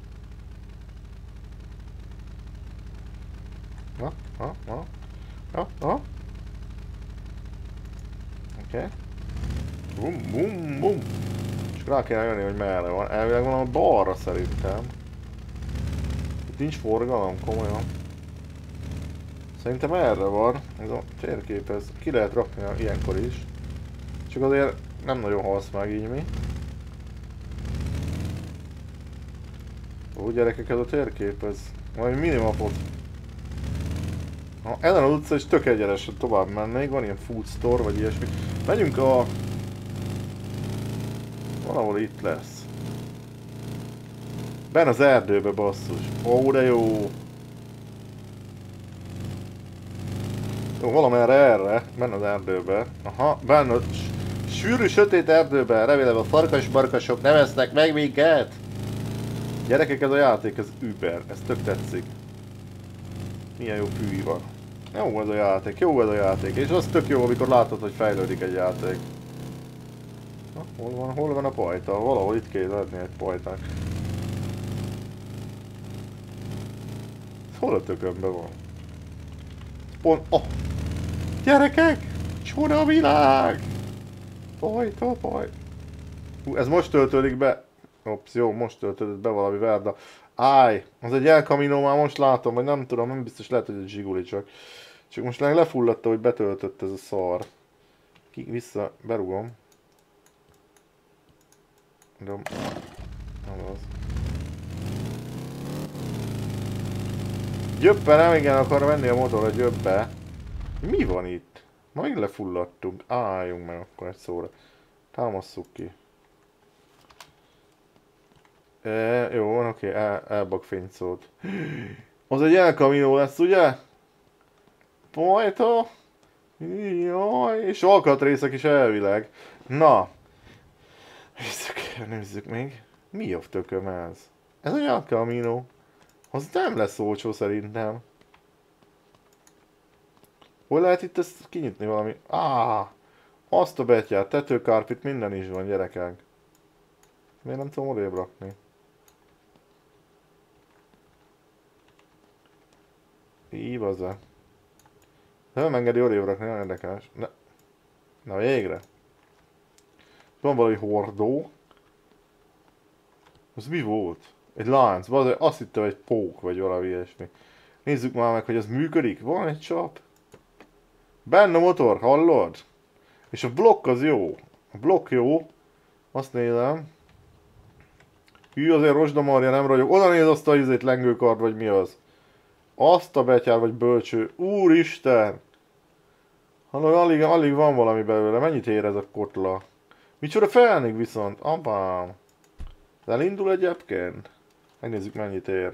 Na, na, na, na, na. Oké. Okay. Bum, bum, bum. Csak rá kéne jönni, hogy merre van. Elvileg valami balra szerintem. Itt nincs forgalom, komolyan. Szerintem erre van. Ez a térkép, ez ki lehet rakni ilyenkor is. Csak azért nem nagyon halsz meg így mi. Ó, gyerekek, ez a térkép, ez valami minimapot. Ha ezen az utca is tök egyenesen tovább mennék, van ilyen food store vagy ilyesmi. Megyünk a... Valahol itt lesz. Benn az erdőbe, basszus. Ó, de jó. Jó, valamerre erre. Benn az erdőbe. Aha, benn a sűrű, sötét erdőben. Remélem a farkas-barkasok nem esznek meg minket. Gyerekek, ez a játék, ez über. Ez tök tetszik. Milyen jó fűi van. Jó ez a játék, jó ez a játék. És az tök jó, amikor látod, hogy fejlődik egy játék. Na, hol van a pajta? Valahol itt kell adni egy pajtát. Hol a tökönben van? Pont... Oh! Gyerekek! Csoda világ! Pajta, pajta. Ez most töltődik be. Ops, jó, most töltődött be valami verda. Áj! Az egy El Camino, már most látom, vagy nem tudom, nem biztos, lehet, hogy egy zsiguli csak. Csak most lefulladta, hogy betöltött ez a szar. Vissza, berugom. De... Nem az. Gyöppe nem igen akar menni a motor a gyöppe. Mi van itt? Ma még lefulladtunk. Álljunk meg akkor egy szóra. Támasszuk ki. Jó van, oké, elbak fényszót. Az egy El Camino lesz, ugye? Pajta? Jaj, és alkatrészek is elvileg. Na. Nézzük még. Mi a tököm ez? Ez egy El Camino. Az nem lesz olcsó szerintem. Hol lehet itt ezt kinyitni valami? Azt a betyát, tetőkárpit, minden is van, gyerekek. Miért nem tudom odébb rakni? Igaz-e? Nem engedi odébb rakni, nagyon érdekes. Na végre. Van valami hordó. Az mi volt? Egy lánc, azt hittem egy pók vagy valami ilyesmi. Nézzük már meg, hogy ez működik. Van egy csap. Benne a motor, hallod? És a blokk az jó. A blokk jó. Azt nézem. Hű, azért rozsdamarja, nem ragyog. Oda néz azt a izét lengőkard, vagy mi az? Azt a betyár, vagy bölcső. Úristen! Hallod, alig van valami belőle. Mennyit ér ez a kotla? Micsoda felnig viszont? Apám! Elindul egyébként? Megnézzük mennyit ér.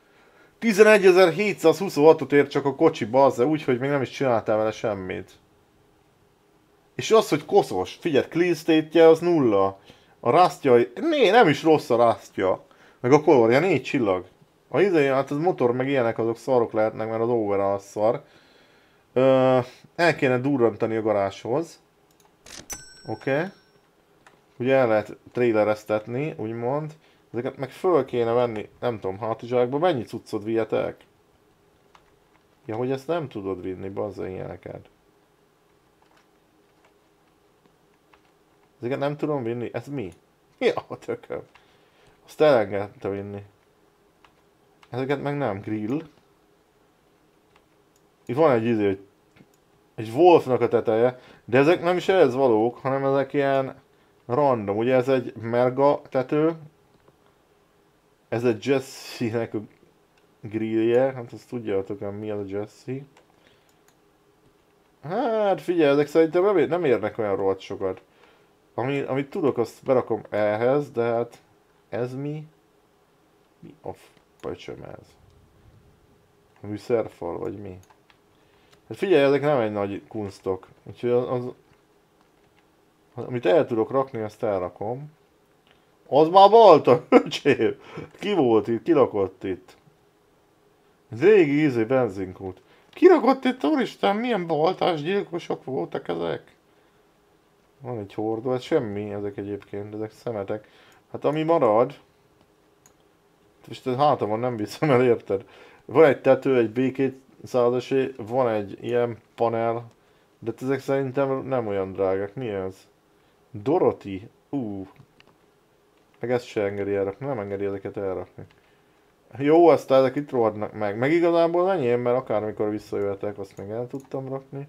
11.726-ot ér csak a kocsi, bazze, úgyhogy még nem is csináltál vele semmit. És az, hogy koszos. Figyelj, clean state-je az nulla. A rustja, nem is rossz a rustja. Meg a kolorja, 4 csillag. Hát az motor meg ilyenek azok szarok lehetnek, mert az overall szar. El kéne durrantani a garázshoz. Oké. Ugye el lehet trailereztetni, úgymond. Ezeket meg föl kéne venni, nem tudom, hátizsákba. Mennyi cuccod vihetek? Ja, hogy ezt nem tudod vinni, bazza ilyeneket. Ezeket nem tudom vinni? Ez mi? Ja, a tököm. Azt elengedte vinni. Ezeket meg nem, grill. Itt van egy izé, hogy egy Wolfnak a teteje, de ezek nem is ehhez valók, hanem ezek ilyen random. Ugye ez egy Merga tető. Ez egy Jesse-nek a grillje, hát azt tudjátok, mi az a Jesse. Hát figyelj, ezek szerintem nem érnek olyan rohadt sokat. Amit tudok, azt berakom ehhez, de hát ez mi? Mi a pöcsöm ez? A műszerfal, vagy mi? Hát figyelj, ezek nem egy nagy kunstok. Úgyhogy amit el tudok rakni, azt elrakom. Az már balta, öcsém! Ki volt itt? Ki lakott itt? Ez régi benzinkút. Ki lakott itt, úristen? Milyen baltás gyilkosok voltak ezek? Van egy hordó, ez semmi ezek egyébként, ezek szemetek. Hát ami marad... És te hátamon nem viszem el, érted? Van egy tető, egy B200-asé, van egy ilyen panel, de ezek szerintem nem olyan drágák. Mi ez? Dorothy? Meg ezt se engedi elrakni, nem engedi ezeket elrakni. Jó, aztán ezek itt rohadnak meg. Meg igazából enyém, mert akármikor visszajöhetek, azt meg el tudtam rakni.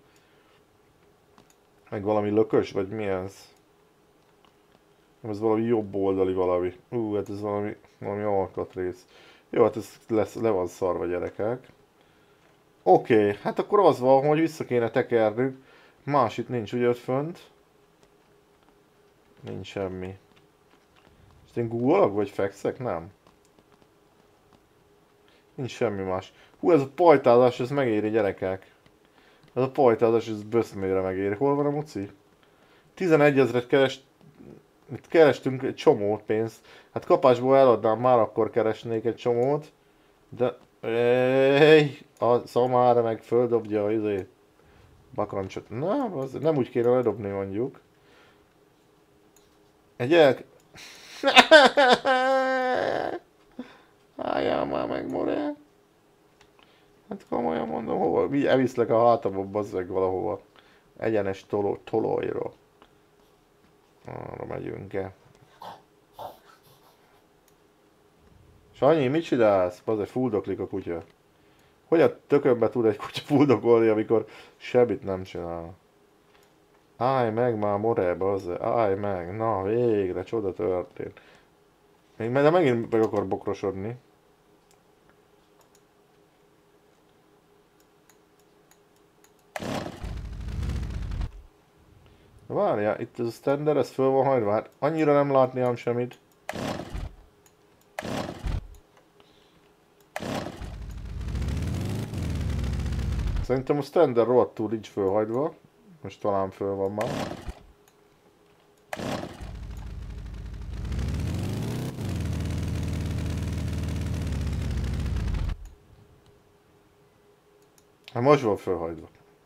Meg valami lökös, vagy mi ez? Ez valami jobb oldali valami. Hát ez valami alkatrész. Jó, hát ez le van szarva, gyerekek. Oké, hát akkor az van, hogy vissza kéne tekernünk. Más itt nincs ugye ott fönt. Nincs semmi. És én googolok, vagy fekszek? Nem. Nincs semmi más. Ez a pajtázás, ez megéri, gyerekek. Ez a pajtázás, ez böszmére megéri. Hol van a muci? 11 000-et kerestünk egy csomót pénzt. Hát kapásból eladnám, már akkor keresnék egy csomót. De... a szamára meg földobja az bakancsot. Na, az nem úgy kéne ledobni mondjuk. Egy Álljál már meg, more. Hát komolyan mondom, hova? Elviszlek a hátamba, bazzeg valahova. Egyenes tolóira. Arra megyünk el. Sanyi, mit csinálsz? Bazzeg, fuldoklik a kutya. Hogy a tökönbe tud egy kutya fuldokolni, amikor semmit nem csinál? Állj meg már, more, bazzeg, állj meg. Na, végre, csoda történt. De megint meg akar bokrosodni. Várjál, itt ez a standard, ez föl van hajtva, hát annyira nem látni ám semmit. Szerintem a standard rohadtul nincs fölhajtva. Most talán föl van már. Hát most van fölhajtva.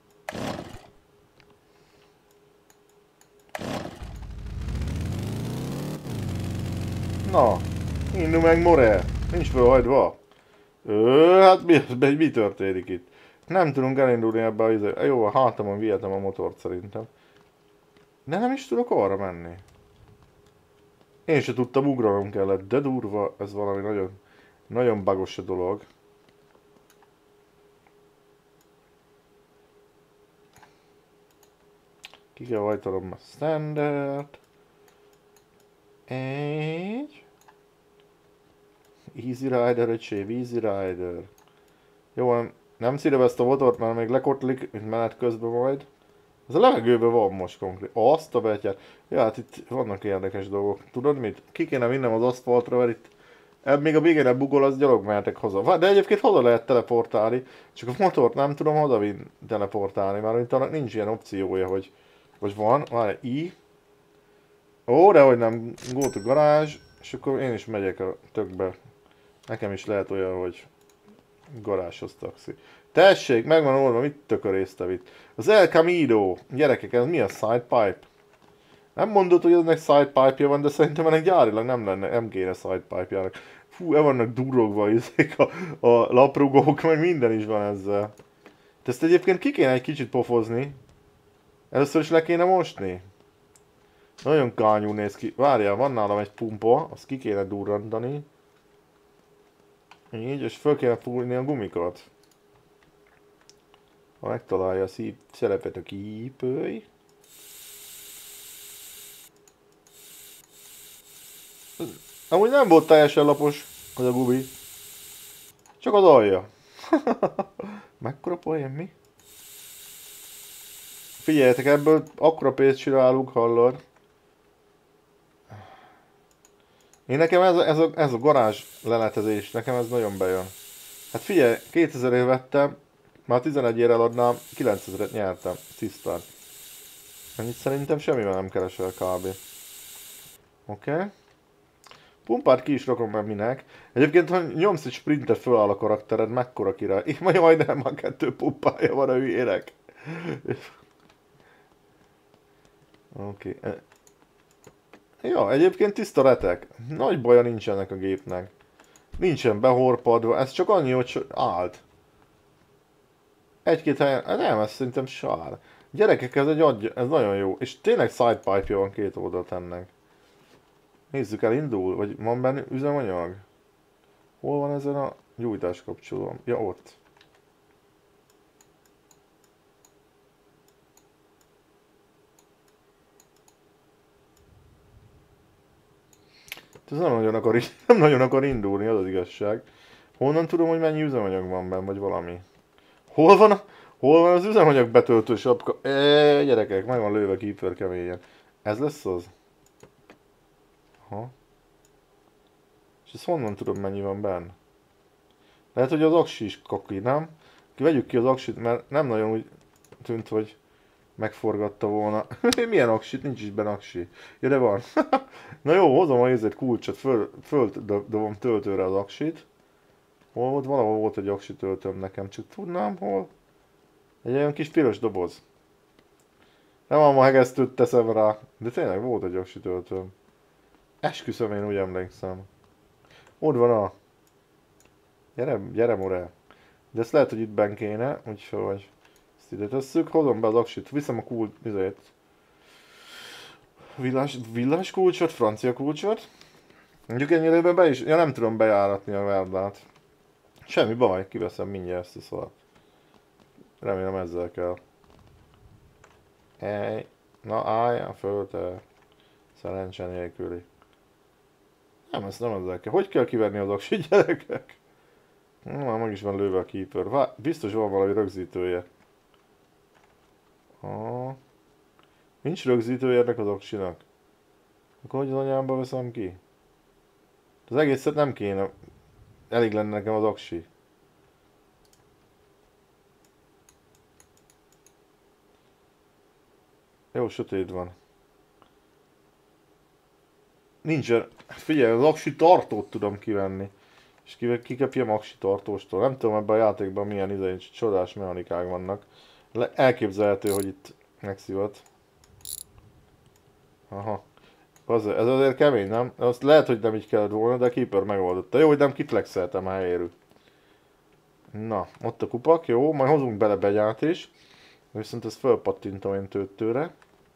Na, indul meg, more! Nincs fölhajtva. Hát mi történik itt? Nem tudunk elindulni ebbe a izé. Jó, a hátamon vihetem a motort szerintem. De nem is tudok arra menni. Én se tudtam, ugranom kellett, de durva, ez valami nagyon, nagyon bagos a dolog. Ki kell hajtanom a standard. Egy. Easy Rider, öcsém, Easy Rider. Jó, nem szíve ezt a motort, mert még lekotlik, mint menet közben majd. Ez a levegőben van most konkrét. Azt a betyár. Ja, hát itt vannak érdekes dolgok. Tudod mit? Ki kéne vinnem az aszfaltra, mert itt még a végén bugol, az gyalog mehetek haza. De egyébként haza lehet teleportálni. Csak a motort nem tudom haza teleportálni, mert annak nincs ilyen opciója, hogy van. Várj, I. Ó, dehogy nem. Go to garázs. És akkor én is megyek a tökbe. Nekem is lehet olyan, hogy garázshoz taxi. Tessék, megvan oldva, mit tökörésztem itt. Az El Camino. Gyerekek, ez mi a sidepipe? Nem mondod, hogy ennek sidepipe-ja van, de szerintem ennek gyárilag nem kéne sidepipe-jának. Fú, el vannak durrogva ezek a laprugók, meg minden is van ezzel. De ezt egyébként ki kéne egy kicsit pofozni. Először is le kéne mosni. Nagyon kányú néz ki. Várjál, van nálam egy pumpa, azt ki kéne durrantani. Így, és föl kéne fúrni a gumikat. Ha megtalálja a szerepet a kiípői. Amúgy nem volt teljesen lapos az a gumi. Csak az alja. Mekkora poén, mi? Figyeljetek, ebből akkora pénzt csinálunk, hallod? Én nekem ez a garázs leletezés, nekem ez nagyon bejön. Hát figyelj, 2000-ért vettem, már 11-ére eladnám, 9000-et nyertem, tisztán. Ennyit szerintem semmivel nem keresel kb. Oké. Pumpát ki is rakom, mert minek. Egyébként, ha nyomsz egy sprintet, föláll a karaktered, mekkora király. Így majdnem már 2 pumpája van a hülyének. Oké. Ja, egyébként tiszta retek. Nagy baja nincs ennek a gépnek. Nincsen behorpadva, ez csak annyi, hogy állt. Egy-két helyen, nem, ez szerintem sár. Gyerekek, ez nagyon jó. És tényleg sidepipe-ja van két oldalt ennek. Nézzük el, indul? Vagy van benne üzemanyag? Hol van ezen a gyújtás kapcsolóm? Ja, ott. Ez nem nagyon akar indulni, az az igazság. Honnan tudom, hogy mennyi üzemanyag van benne, vagy valami? Hol van, hol van az üzemanyag betöltő sapka? Gyerekek, meg van lőve Keeper keményen. Ez lesz az? Aha. És ezt honnan tudom, mennyi van benne? Lehet, hogy az aksi is kaki, nem? Vegyük ki az aksit, mert nem nagyon úgy tűnt, hogy megforgatta volna. Milyen aksit? Nincs is benne aksi. Ja, de van. Na jó, hozom a ezért kulcsot, földobom töltőre az aksit. Hol volt? Valahol volt egy aksi töltőm nekem, csak tudnám hol. Egy olyan kis piros doboz. Nem a hegesztőt teszem rá, de tényleg volt egy aksi töltőm. Esküszöm, én úgy emlékszem. Ott van a... Gyere more. De ezt lehet, hogy itt benn kéne, úgyhogy... Ezt ide tesszük, hozom be az aksit, viszem a izét. Villás kulcsot, francia kulcsot. Mondjuk ennyire be is... Ja, nem tudom bejáratni a verdát. Semmi baj, kiveszem mindjárt ezt a szart. Remélem ezzel kell. Na állj a földre. Szerencse nélküli. Nem, ezt nem ezzel kell. Hogy kell kivenni az aksit, gyerekek? Már meg is van lőve a Keeper. Biztos van valami rögzítője. Nincs rögzítője ennek az aksinak. Akkor hogy az anyámba veszem ki? Az egészet nem kéne. Elég lenne nekem az aksi. Jó, sötét van. Nincsen. Figyelj, az aksi tartót tudom kivenni. És kikapjem aksi tartóstól. Nem tudom, ebben a játékban milyen csodás mechanikák vannak. Elképzelhető, hogy itt megszivat. Aha. Ez azért kemény, nem? Azt lehet, hogy nem így kellett volna, de a Keeper megoldotta. Jó, hogy nem kiflexeltem a helyéről. Na, ott a kupak, jó, majd hozunk bele begyát is. Viszont ezt fölpattintom én töltőre.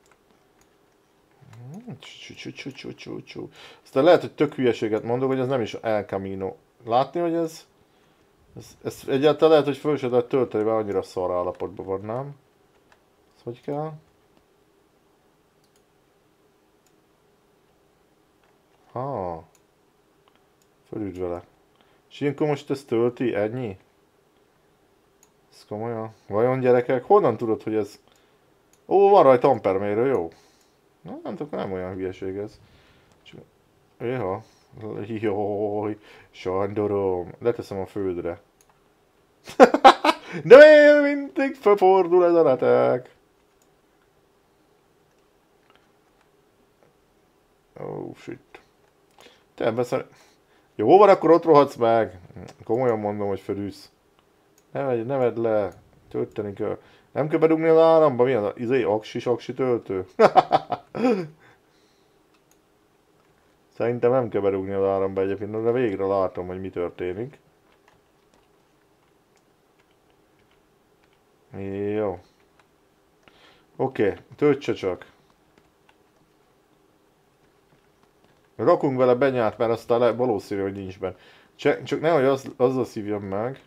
Aztán lehet, hogy tök hülyeséget mondok, hogy ez nem is El Camino. Látni, hogy ez egyáltalán lehet, hogy föl se lehet tölteni, mert annyira szar állapotban van, nem? Ez hogy kell? Fölüld vele. És ilyenkor most ezt tölti? Ennyi? Ez komolyan? Vajon gyerekek? Honnan tudod, hogy ez... Ó, van rajta ampermérő, jó? Na, nem tudom, nem olyan hülyeség ez. Éha. Jaj, Sandorom. Leteszem a földre. De miért mindig felfordul ez a retek? Oh shit. Te beszél... Jó van, akkor ott rohadsz meg. Komolyan mondom, hogy felülsz. Ne vedd le. Tölteni kell. Nem kell bedugni az áramba? Mi az? Aksi töltő? Szerintem nem kell bedugni az áramba egyébként, de végre látom, hogy mi történik. Jó. Oké, töltse csak. Rakunk vele benyát, mert aztán valószínű, hogy nincs benne. Csak nehogy azzal szívjam meg,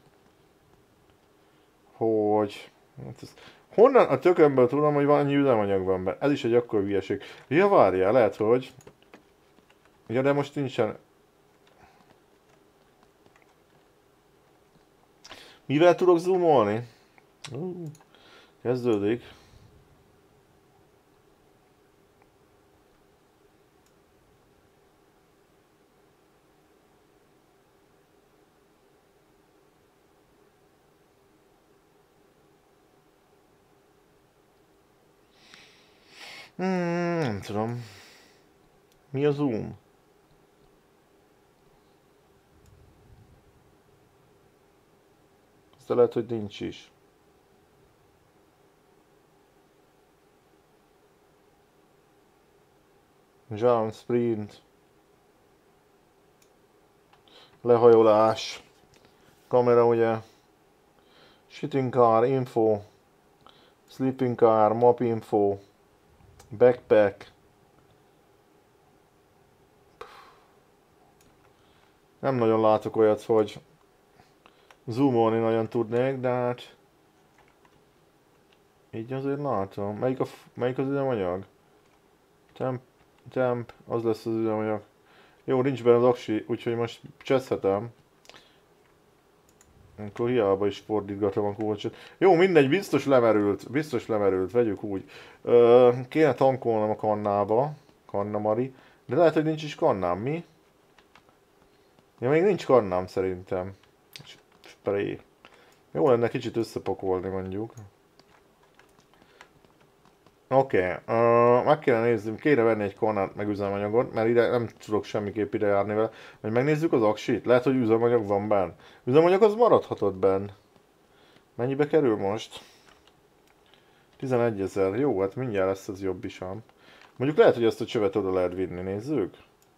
hogy... Honnan a tökömből tudom, hogy van annyi üzemanyag van benne? Ez is egy akkor hülyeség. Ja, várjál, lehet, hogy... Ja, de most nincsen... Mivel tudok zoomolni? Kezdődik. Nem tudom. Mi a zoom? Aztán lehet, hogy nincs is. Jump, sprint. Lehajolás. Kamera ugye. Shitting car, info. Sleeping car, map info. Backpack. Nem nagyon látok olyat, hogy zoomolni nagyon tudnék, de hát így azért látom. Melyik az üzemanyag? Temp, az lesz az üzemanyag. Jó, nincs benne az aksi, úgyhogy most cseszhetem. Akkor hiába is fordítgatom a kulcsot. Jó, mindegy, biztos lemerült, vegyük úgy. Kéne tankolnom a kannába, Kanna Mari, de lehet, hogy nincs is kannám, mi? Ja, még nincs kannám szerintem. Spray. Jó lenne kicsit összepakolni mondjuk. Oké, meg kéne nézni, kéne venni egy kannát meg üzemanyagot, mert ide nem tudok semmiképp ide járni vele. Vagy megnézzük az aksit, lehet, hogy üzemanyag van benn. Üzemanyag az maradhatott benn. Mennyibe kerül most? 11 000, jó, hát mindjárt lesz az jobb is ám. Mondjuk lehet, hogy ezt a csövet oda lehet vinni, nézzük.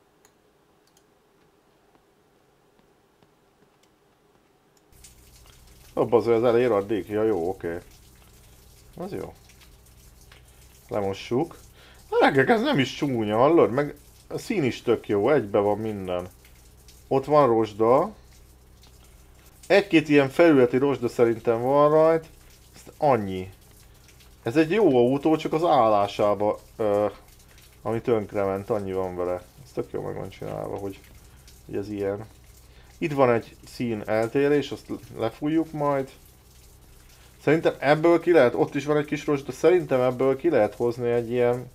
Abba az elér addig, ja jó, oké. Az jó. Lemossuk. A reggek, ez nem is csúnya, hallod? Meg a szín is tök jó, egybe van minden. Ott van rozsda. Egy-két ilyen felületi rozsda szerintem van rajt. Ezt annyi. Ez egy jó autó, csak az állásába, ami tönkrement, annyi van vele. Ez tök jó meg van csinálva, hogy ez ilyen. Itt van egy szín eltérés, azt lefújjuk majd. Szerintem ebből ki lehet, ott is van egy kis rozsda, szerintem ebből ki lehet hozni egy ilyen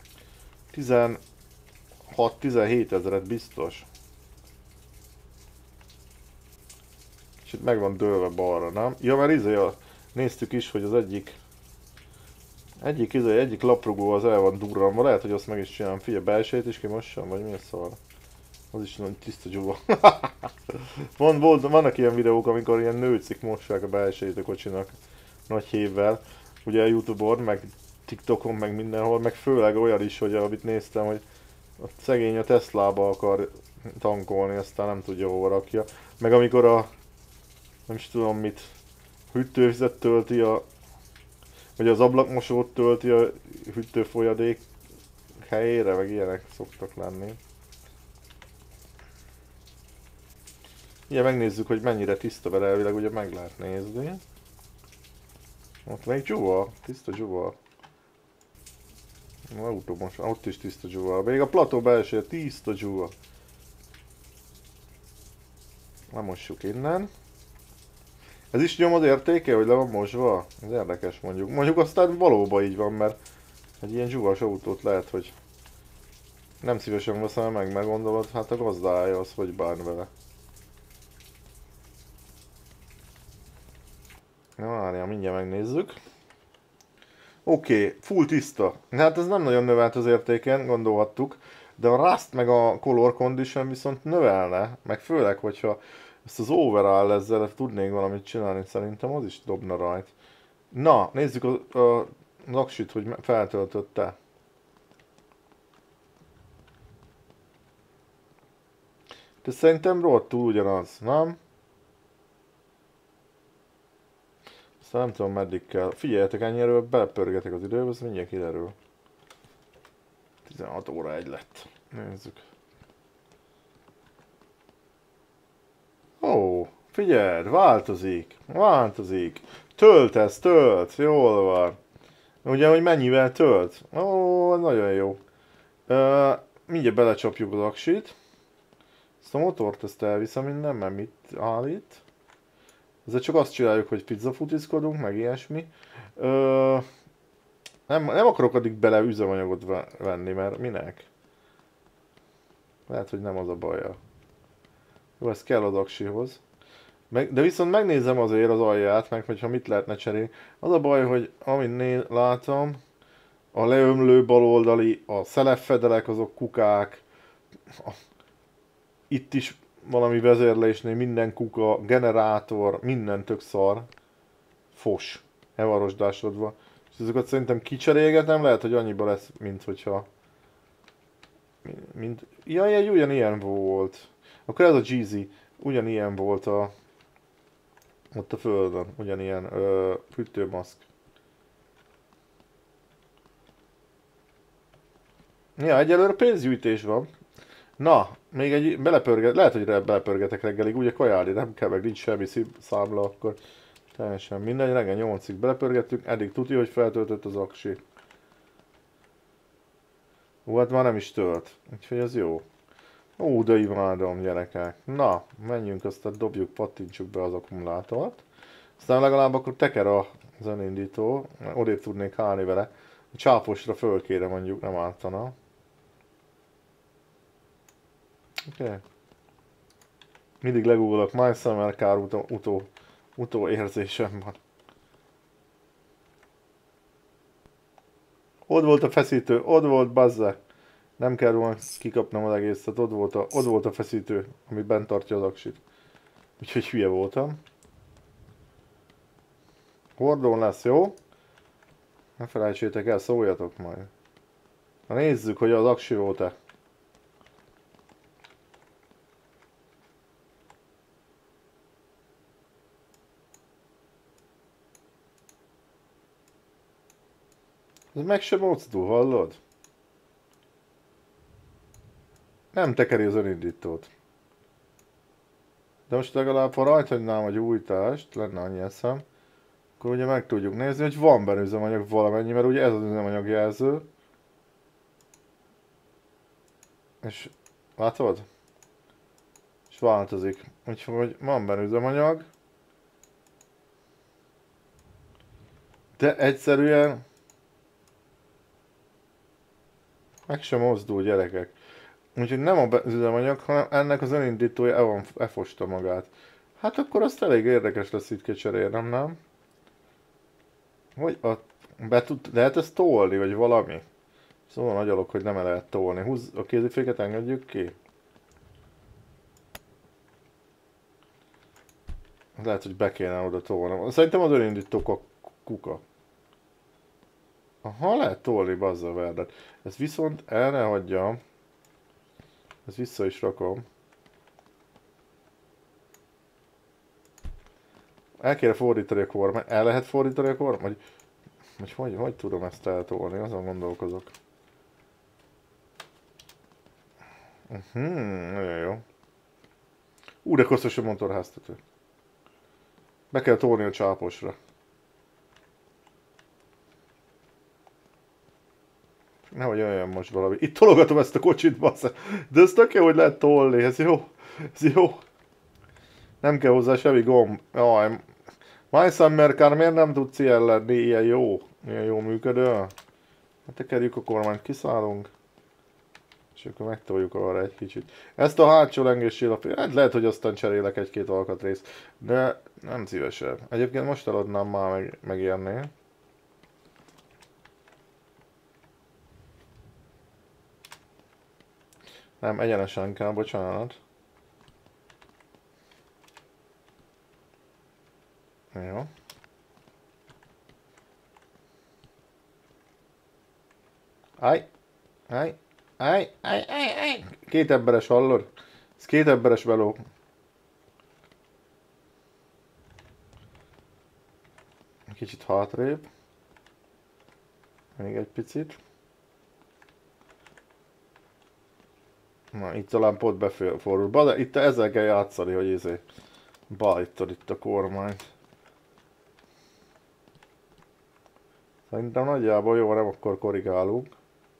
16-17 ezeret biztos. És itt meg van dőlve balra, nem? Ja, mert néztük is, hogy az egyik laprugó az el van durranva, lehet, hogy azt meg is csinálom. Figyelj, belsejét is kimossam, vagy mi a szar? Az is nagyon tiszta dzsuva. Vannak ilyen videók, amikor ilyen nőcik mossák a belsejét a kocsinak nagy hévvel. Ugye a Youtube-on, meg TikTokon, meg mindenhol, meg főleg olyan is, hogy amit néztem, hogy a szegény a Teslába akar tankolni, aztán nem tudja hova rakja. Meg amikor nem is tudom mit, hűtővizet tölti vagy az ablakmosót tölti a hűtőfolyadék helyére, meg ilyenek szoktak lenni. Ugye megnézzük, hogy mennyire tiszta vele, elvileg ugye meg lehet nézni. Ott még dzsuva, tiszta dzsuva. Autó most, ott is tiszta dzsuva. Még a plató belseje tiszta dzsuva. Lemossuk innen. Ez is nyom az értéke, hogy le van mosva? Ez érdekes mondjuk. Mondjuk aztán valóban így van, mert egy ilyen dzsuvas autót lehet, hogy nem szívesen veszem meg, mert gondolod, hát a gazdája az, hogy bán vele. Na várjál, mindjárt megnézzük. Oké, full tiszta. Hát ez nem nagyon növelt az értéken, gondolhattuk. De a Rust meg a Color Condition viszont növelne. Meg főleg, hogyha ezt az overall ezzel tudnék valamit csinálni, szerintem az is dobna rajt. Na, nézzük az aksit, hogy feltöltötte. De szerintem rohadtul ugyanaz, nem? Aztán nem tudom meddig kell. Figyeljetek, ennyiről belepörgetek az időbe, az mindjárt kiderül. 16 óra 1 lett. Nézzük. Ó, figyeld, változik. Tölt, jól van. Ugye, hogy mennyivel tölt? Ó, nagyon jó. Mindjárt belecsapjuk az aksit. Ezt a motort ezt elviszem minden, mert mit állít? Ezzel csak azt csináljuk, hogy pizzafutizkodunk, meg ilyesmi. Nem akarok addig bele üzemanyagot venni, mert minek? Lehet, hogy nem az a baja. Jó, ez kell az aksihoz. De viszont megnézem azért az alját, meg hogyha mit lehetne cserélni. Az a baj, hogy amint látom, A leömlő baloldali, a szeleffedelek azok kukák, itt is valami vezérlésnél minden kuka, generátor, minden tök szar. Fos. Evarosdásodva. És ezeket szerintem kicserélgetem, lehet, hogy annyiba lesz, mint hogyha... Mint... Ja, egy ugyanilyen volt. Akkor ez a Jeezy. Ugyanilyen volt ott a földön. Ugyanilyen hűtőmaszk. Ja, egyelőre pénzgyűjtés van. Na, még egy lehet, hogy belepörgetek reggelig, ugye kajálni nem kell, meg nincs semmi számla, akkor teljesen mindegy, reggel 8-ig belepörgettük, eddig tudja, hogy feltöltött az aksi. Hát már nem is tölt, úgyhogy ez jó. Ó, de imádom, gyerekek. Na, menjünk, aztán dobjuk, pattintsuk be az akkumulátort. Aztán legalább akkor teker az önindító, odébb tudnék állni vele. A csáposra fölkére mondjuk, nem ártana. Oké. Okay. Mindig legúgolok, Mindszem, mert kár utó érzésem van. Ott volt a feszítő, ott volt, bazze. Nem kell volna kikapnom az egészet, ott volt a feszítő, ami bent tartja az aksit. Úgyhogy hülye voltam. Hordón lesz, jó? Ne felejtsétek el, szóljatok majd. Na nézzük, hogy az aksi volt-e. Ez meg sem mozdul, hallod? Nem tekeri az önindítót. De most legalább, ha rajta hagynám a gyújtást, lenne annyi eszem, akkor ugye meg tudjuk nézni, hogy van benne üzemanyag valamennyi, mert ugye ez az üzemanyagjelző. És látod? És változik. Úgyhogy van benne üzemanyag. De egyszerűen meg sem mozdul, gyerekek. Úgyhogy nem az üzemanyag, hanem ennek az önindítója elfosta magát. Hát akkor azt elég érdekes lesz itt kicserélnem, nem? Hogy lehet ezt tolni, vagy valami? Szóval nagy alok, hogy nem el lehet tolni. Húzz a kéziféket, engedjük ki. Lehet, hogy be kéne oda tolnom. Szerintem az önindító kuka. Aha, lehet tolni, bazza verdet. Ez viszont el ne hagyjam. Ezt vissza is rakom. El kéne fordítani a kormányt. El lehet fordítani a kormányt? Hogy tudom ezt eltolni? Azon gondolkozok. Nagyon jó. De koszos a motorháztető. Be kell tolni a csáposra. Nehogy olyan most valami. Itt tologatom ezt a kocsit, bassz. De ez tök jó, hogy lehet tolni. Ez jó. Ez jó. Nem kell hozzá semmi gomb. Jaj. MySummerCar miért nem tudsz ilyen lenni? Ilyen jó működő. Hát tekerjük a kormányt, kiszállunk. És akkor megtoljuk arra egy kicsit. Ezt a hátsó lengés csillapot, hát lehet, hogy aztán cserélek egy-két alkatrészt. De nem szívesen. Egyébként most eladnám már megérné. Nem, egyenesen kell, bocsánat. Jó. Áj! Két emberes, hallod? Ez két emberes veló. Kicsit hátrébb. Még egy picit. Na, itt talán pont befordul. De itt ezzel kell játszani, hogy beállítod itt a kormányt. Szerintem nagyjából jó, nem akkor korrigálunk.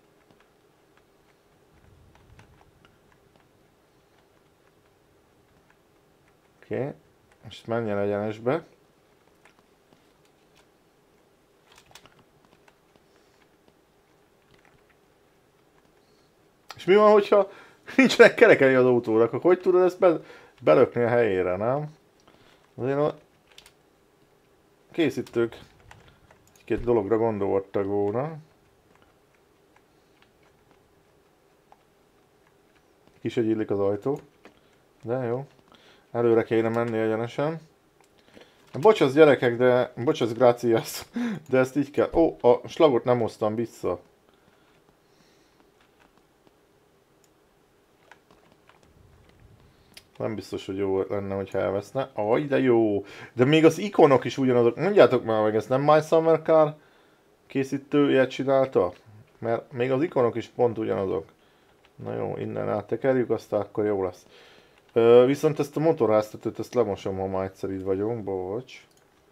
Oké, most menjen egyenesbe. És mi van, hogyha nincsenek kerekei az autónak, akkor hogy tudod ezt belökni a helyére, nem? Azért a készítők egy-két dologra gondoltak volna. ki se gyillik az ajtó. De jó. Előre kéne menni egyenesen. Bocsász gyerekek, de... Bocsász Gracias. De ezt így kell... Ó, a slagot nem hoztam vissza. Nem biztos, hogy jó lenne, hogyha elveszne. Aj, de jó. De még az ikonok is ugyanazok. Mondjátok már meg, ezt nem My Summer Car készítője csinálta? Mert még az ikonok is pont ugyanazok. Na jó, innen áttekerjük, aztán akkor jó lesz. Viszont ezt a motorháztetőt, ezt lemosom, ha már egyszer itt vagyunk. Bocs.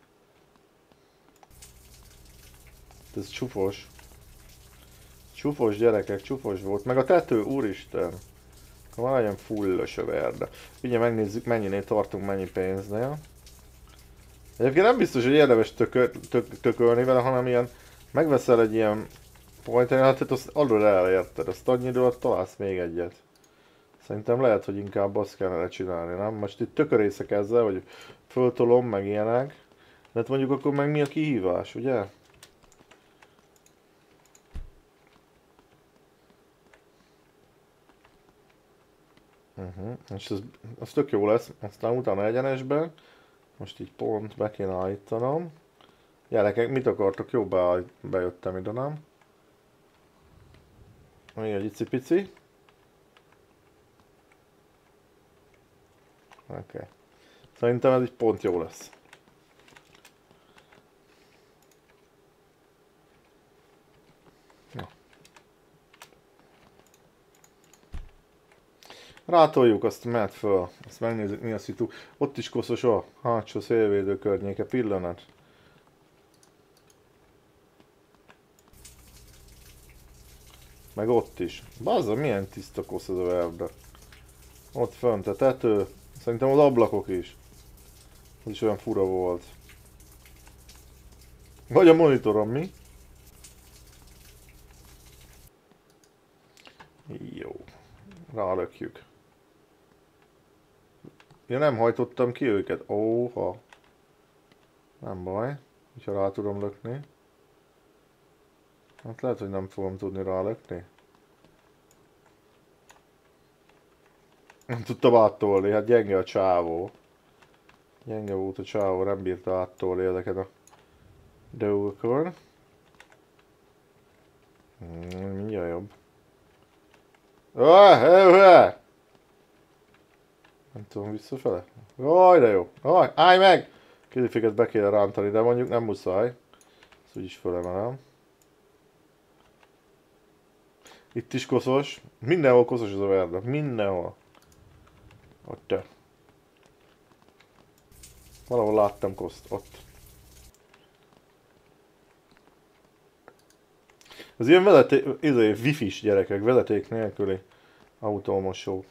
Ez csufos. Csufos gyerekek, csufos volt. Meg a tető, úristen. Van legyen fullos a verde. Ugye megnézzük, mennyinél tartunk, mennyi pénznél. Egyébként nem biztos, hogy érdemes tökölni vele, hanem ilyen... Megveszel egy ilyen pointerjátot, azt alul elérted. Azt annyi idő alatt találsz még egyet. Szerintem lehet, hogy inkább azt kellene csinálni, nem? Most itt tökörészek ezzel, hogy föltolom, meg ilyenek. De hát mondjuk akkor meg mi a kihívás, ugye? És az tök jó lesz, aztán utána egyenesben. Most így pont be kéne állítanom. Gyerekek, mit akartok? Jó, bejöttem ide, nem? Még egy icipici. Oké. Szerintem ez így pont jó lesz. Na. Rátoljuk, azt mehet föl. Azt megnézzük, mi a szitu. Ott is koszos a hátsó szélvédő környéke. Pillanat. Meg ott is. Bazza, milyen tiszta kosz ez a verde. Ott fönt a tető. Szerintem az ablakok is. Az is olyan fura volt. Vagy a monitorom, mi? Jó. Rálökjük. Ja, nem hajtottam ki őket. Óha. Nem baj. Ha rá tudom lökni. Hát lehet, hogy nem fogom tudni rálökni. Nem tudtam áttolni, hát gyenge a csávó. Gyenge volt a csávó, nem bírta áttolni ezeket a dolgokat. Mindjárt jobb. Nem tudom, visszafele? Jaj, de jó. Jaj, állj meg! Kéziféket be kéne rántani, de mondjuk nem muszáj. Ezt úgyis fölemelem. Itt is koszos. Mindenhol koszos ez a verde. Mindenhol. Ott te. Valahol láttam koszt. Ott. Az ilyen vezeték, wifi-s gyerekek, vezeték nélküli autómosó.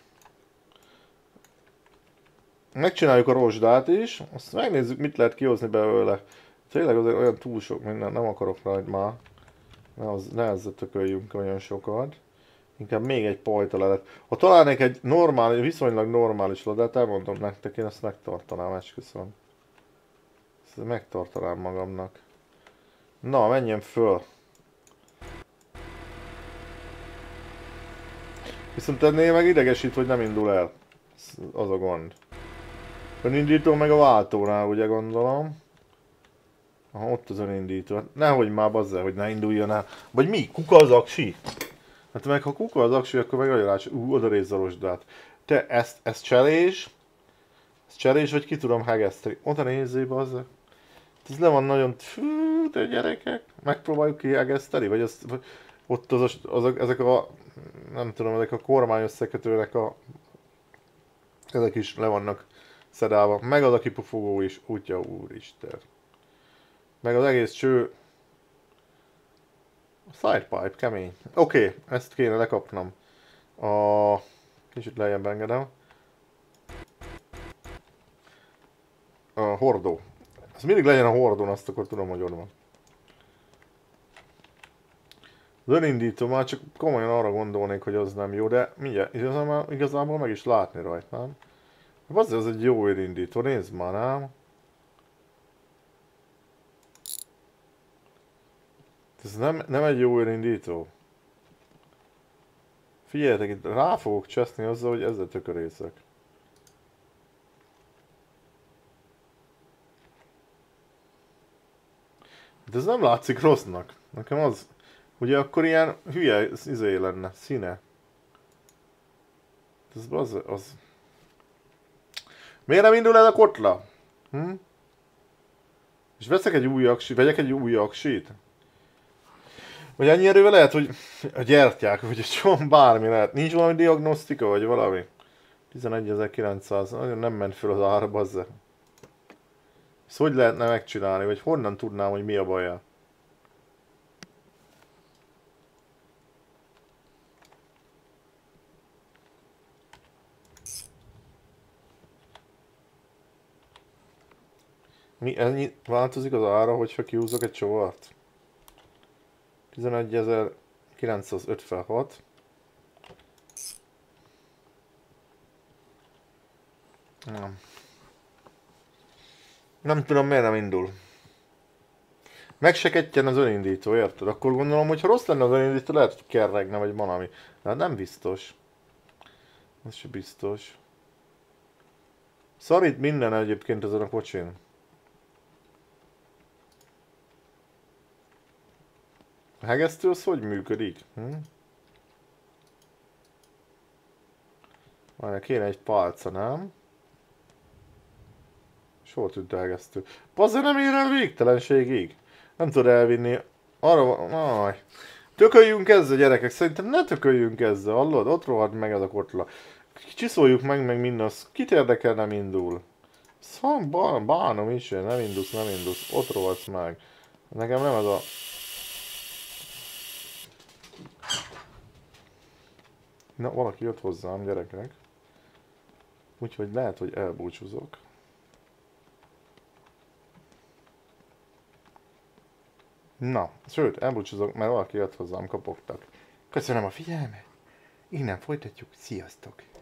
Megcsináljuk a rozsdát is, azt megnézzük, mit lehet kihozni belőle. Tényleg azért olyan túl sok minden, nem akarok rajt már. Ne ezzel tököljünk olyan sokat. Inkább még egy pajta. Ha találnék egy normális, viszonylag normális ladát, elmondom nektek, én ezt megtartanám, esküszöm. Ezt megtartanám magamnak. Na, menjen föl. Viszont ennél meg idegesít, hogy nem indul el. Az a gond. Önindító meg a váltónál, ugye gondolom. Aha, ott az önindító. Hát nehogy már bazzel, hogy ne induljon el. Vagy mi? Kuka az aksi? Hát meg ha kuka az aksi, akkor meg nagyon rács. Oda rész a rozsdát. Te ezt cselés? Ezt cselés, vagy ki tudom hegeszteni? Oda nézzé, bazzel. Ez le van nagyon... Fú, de gyerekek. Megpróbáljuk kihegeszteni? Vagy azt... Ott ezek a... Nem tudom, ezek a kormányösszekötőnek a... Ezek is le vannak szedálva. Meg az a kipufogó is. Útja úristen. Meg az egész cső. A sidepipe kemény. Oké, ezt kéne lekapnom. Kicsit lejjebb engedem. A hordó. Ez mindig legyen a hordón, azt akkor tudom, hogy ott van. Az önindító, már csak komolyan arra gondolnék, hogy az nem jó, de mindjárt igazából meg is látni rajta, nem? Az egy jó önindító, nézd már, nem? Ez nem egy jó önindító. Figyeljetek, itt rá fogok cseszni azzal, hogy ezzel tökörészek. De ez nem látszik rossznak. Nekem az... Ugye akkor ilyen hülye izé lenne, színe. Ez az... Miért nem indul el a kotla? Hm? És veszek egy új aksit, vegyek egy új aksit? Vagy ennyi erővel lehet, hogy a gyertyák, vagy egy bármi lehet. Nincs valami diagnosztika, vagy valami? 11.900, nagyon nem ment föl az ára, bazze. Ezt hogy lehetne megcsinálni, vagy honnan tudnám, hogy mi a baja? Mi ennyi változik az ára, hogyha kiúzok egy csavart? 11.956. Nem tudom, miért nem indul. Meg se kettjen az önindító, érted? Akkor gondolom, hogy ha rossz lenne az önindító, lehet, hogy kerregne, vagy valami. De hát nem biztos. Ez se biztos. Szarít minden egyébként ezen a kocsin. A hegesztő az hogy működik? Várjál, kéne egy pálca, nem? És hol tűnt a hegesztő? Bazza, nem ér el végtelenségig. Nem tud elvinni. Arra van... Aj. Tököljünk ezzel, gyerekek. Szerintem ne tököljünk ezzel, hallod? Ott rohadt meg ez a kotla. Csiszoljuk meg minden. Kit érdekel, nem indul. Bánom is, nem indulsz. Ott rohadsz meg. Nekem nem ez a... Na, valaki jött hozzám, gyerekek. Úgyhogy lehet, hogy elbúcsúzok. Na, sőt, elbúcsúzok, mert valaki jött hozzám, kapogtak. Köszönöm a figyelmet. Innen folytatjuk. Sziasztok!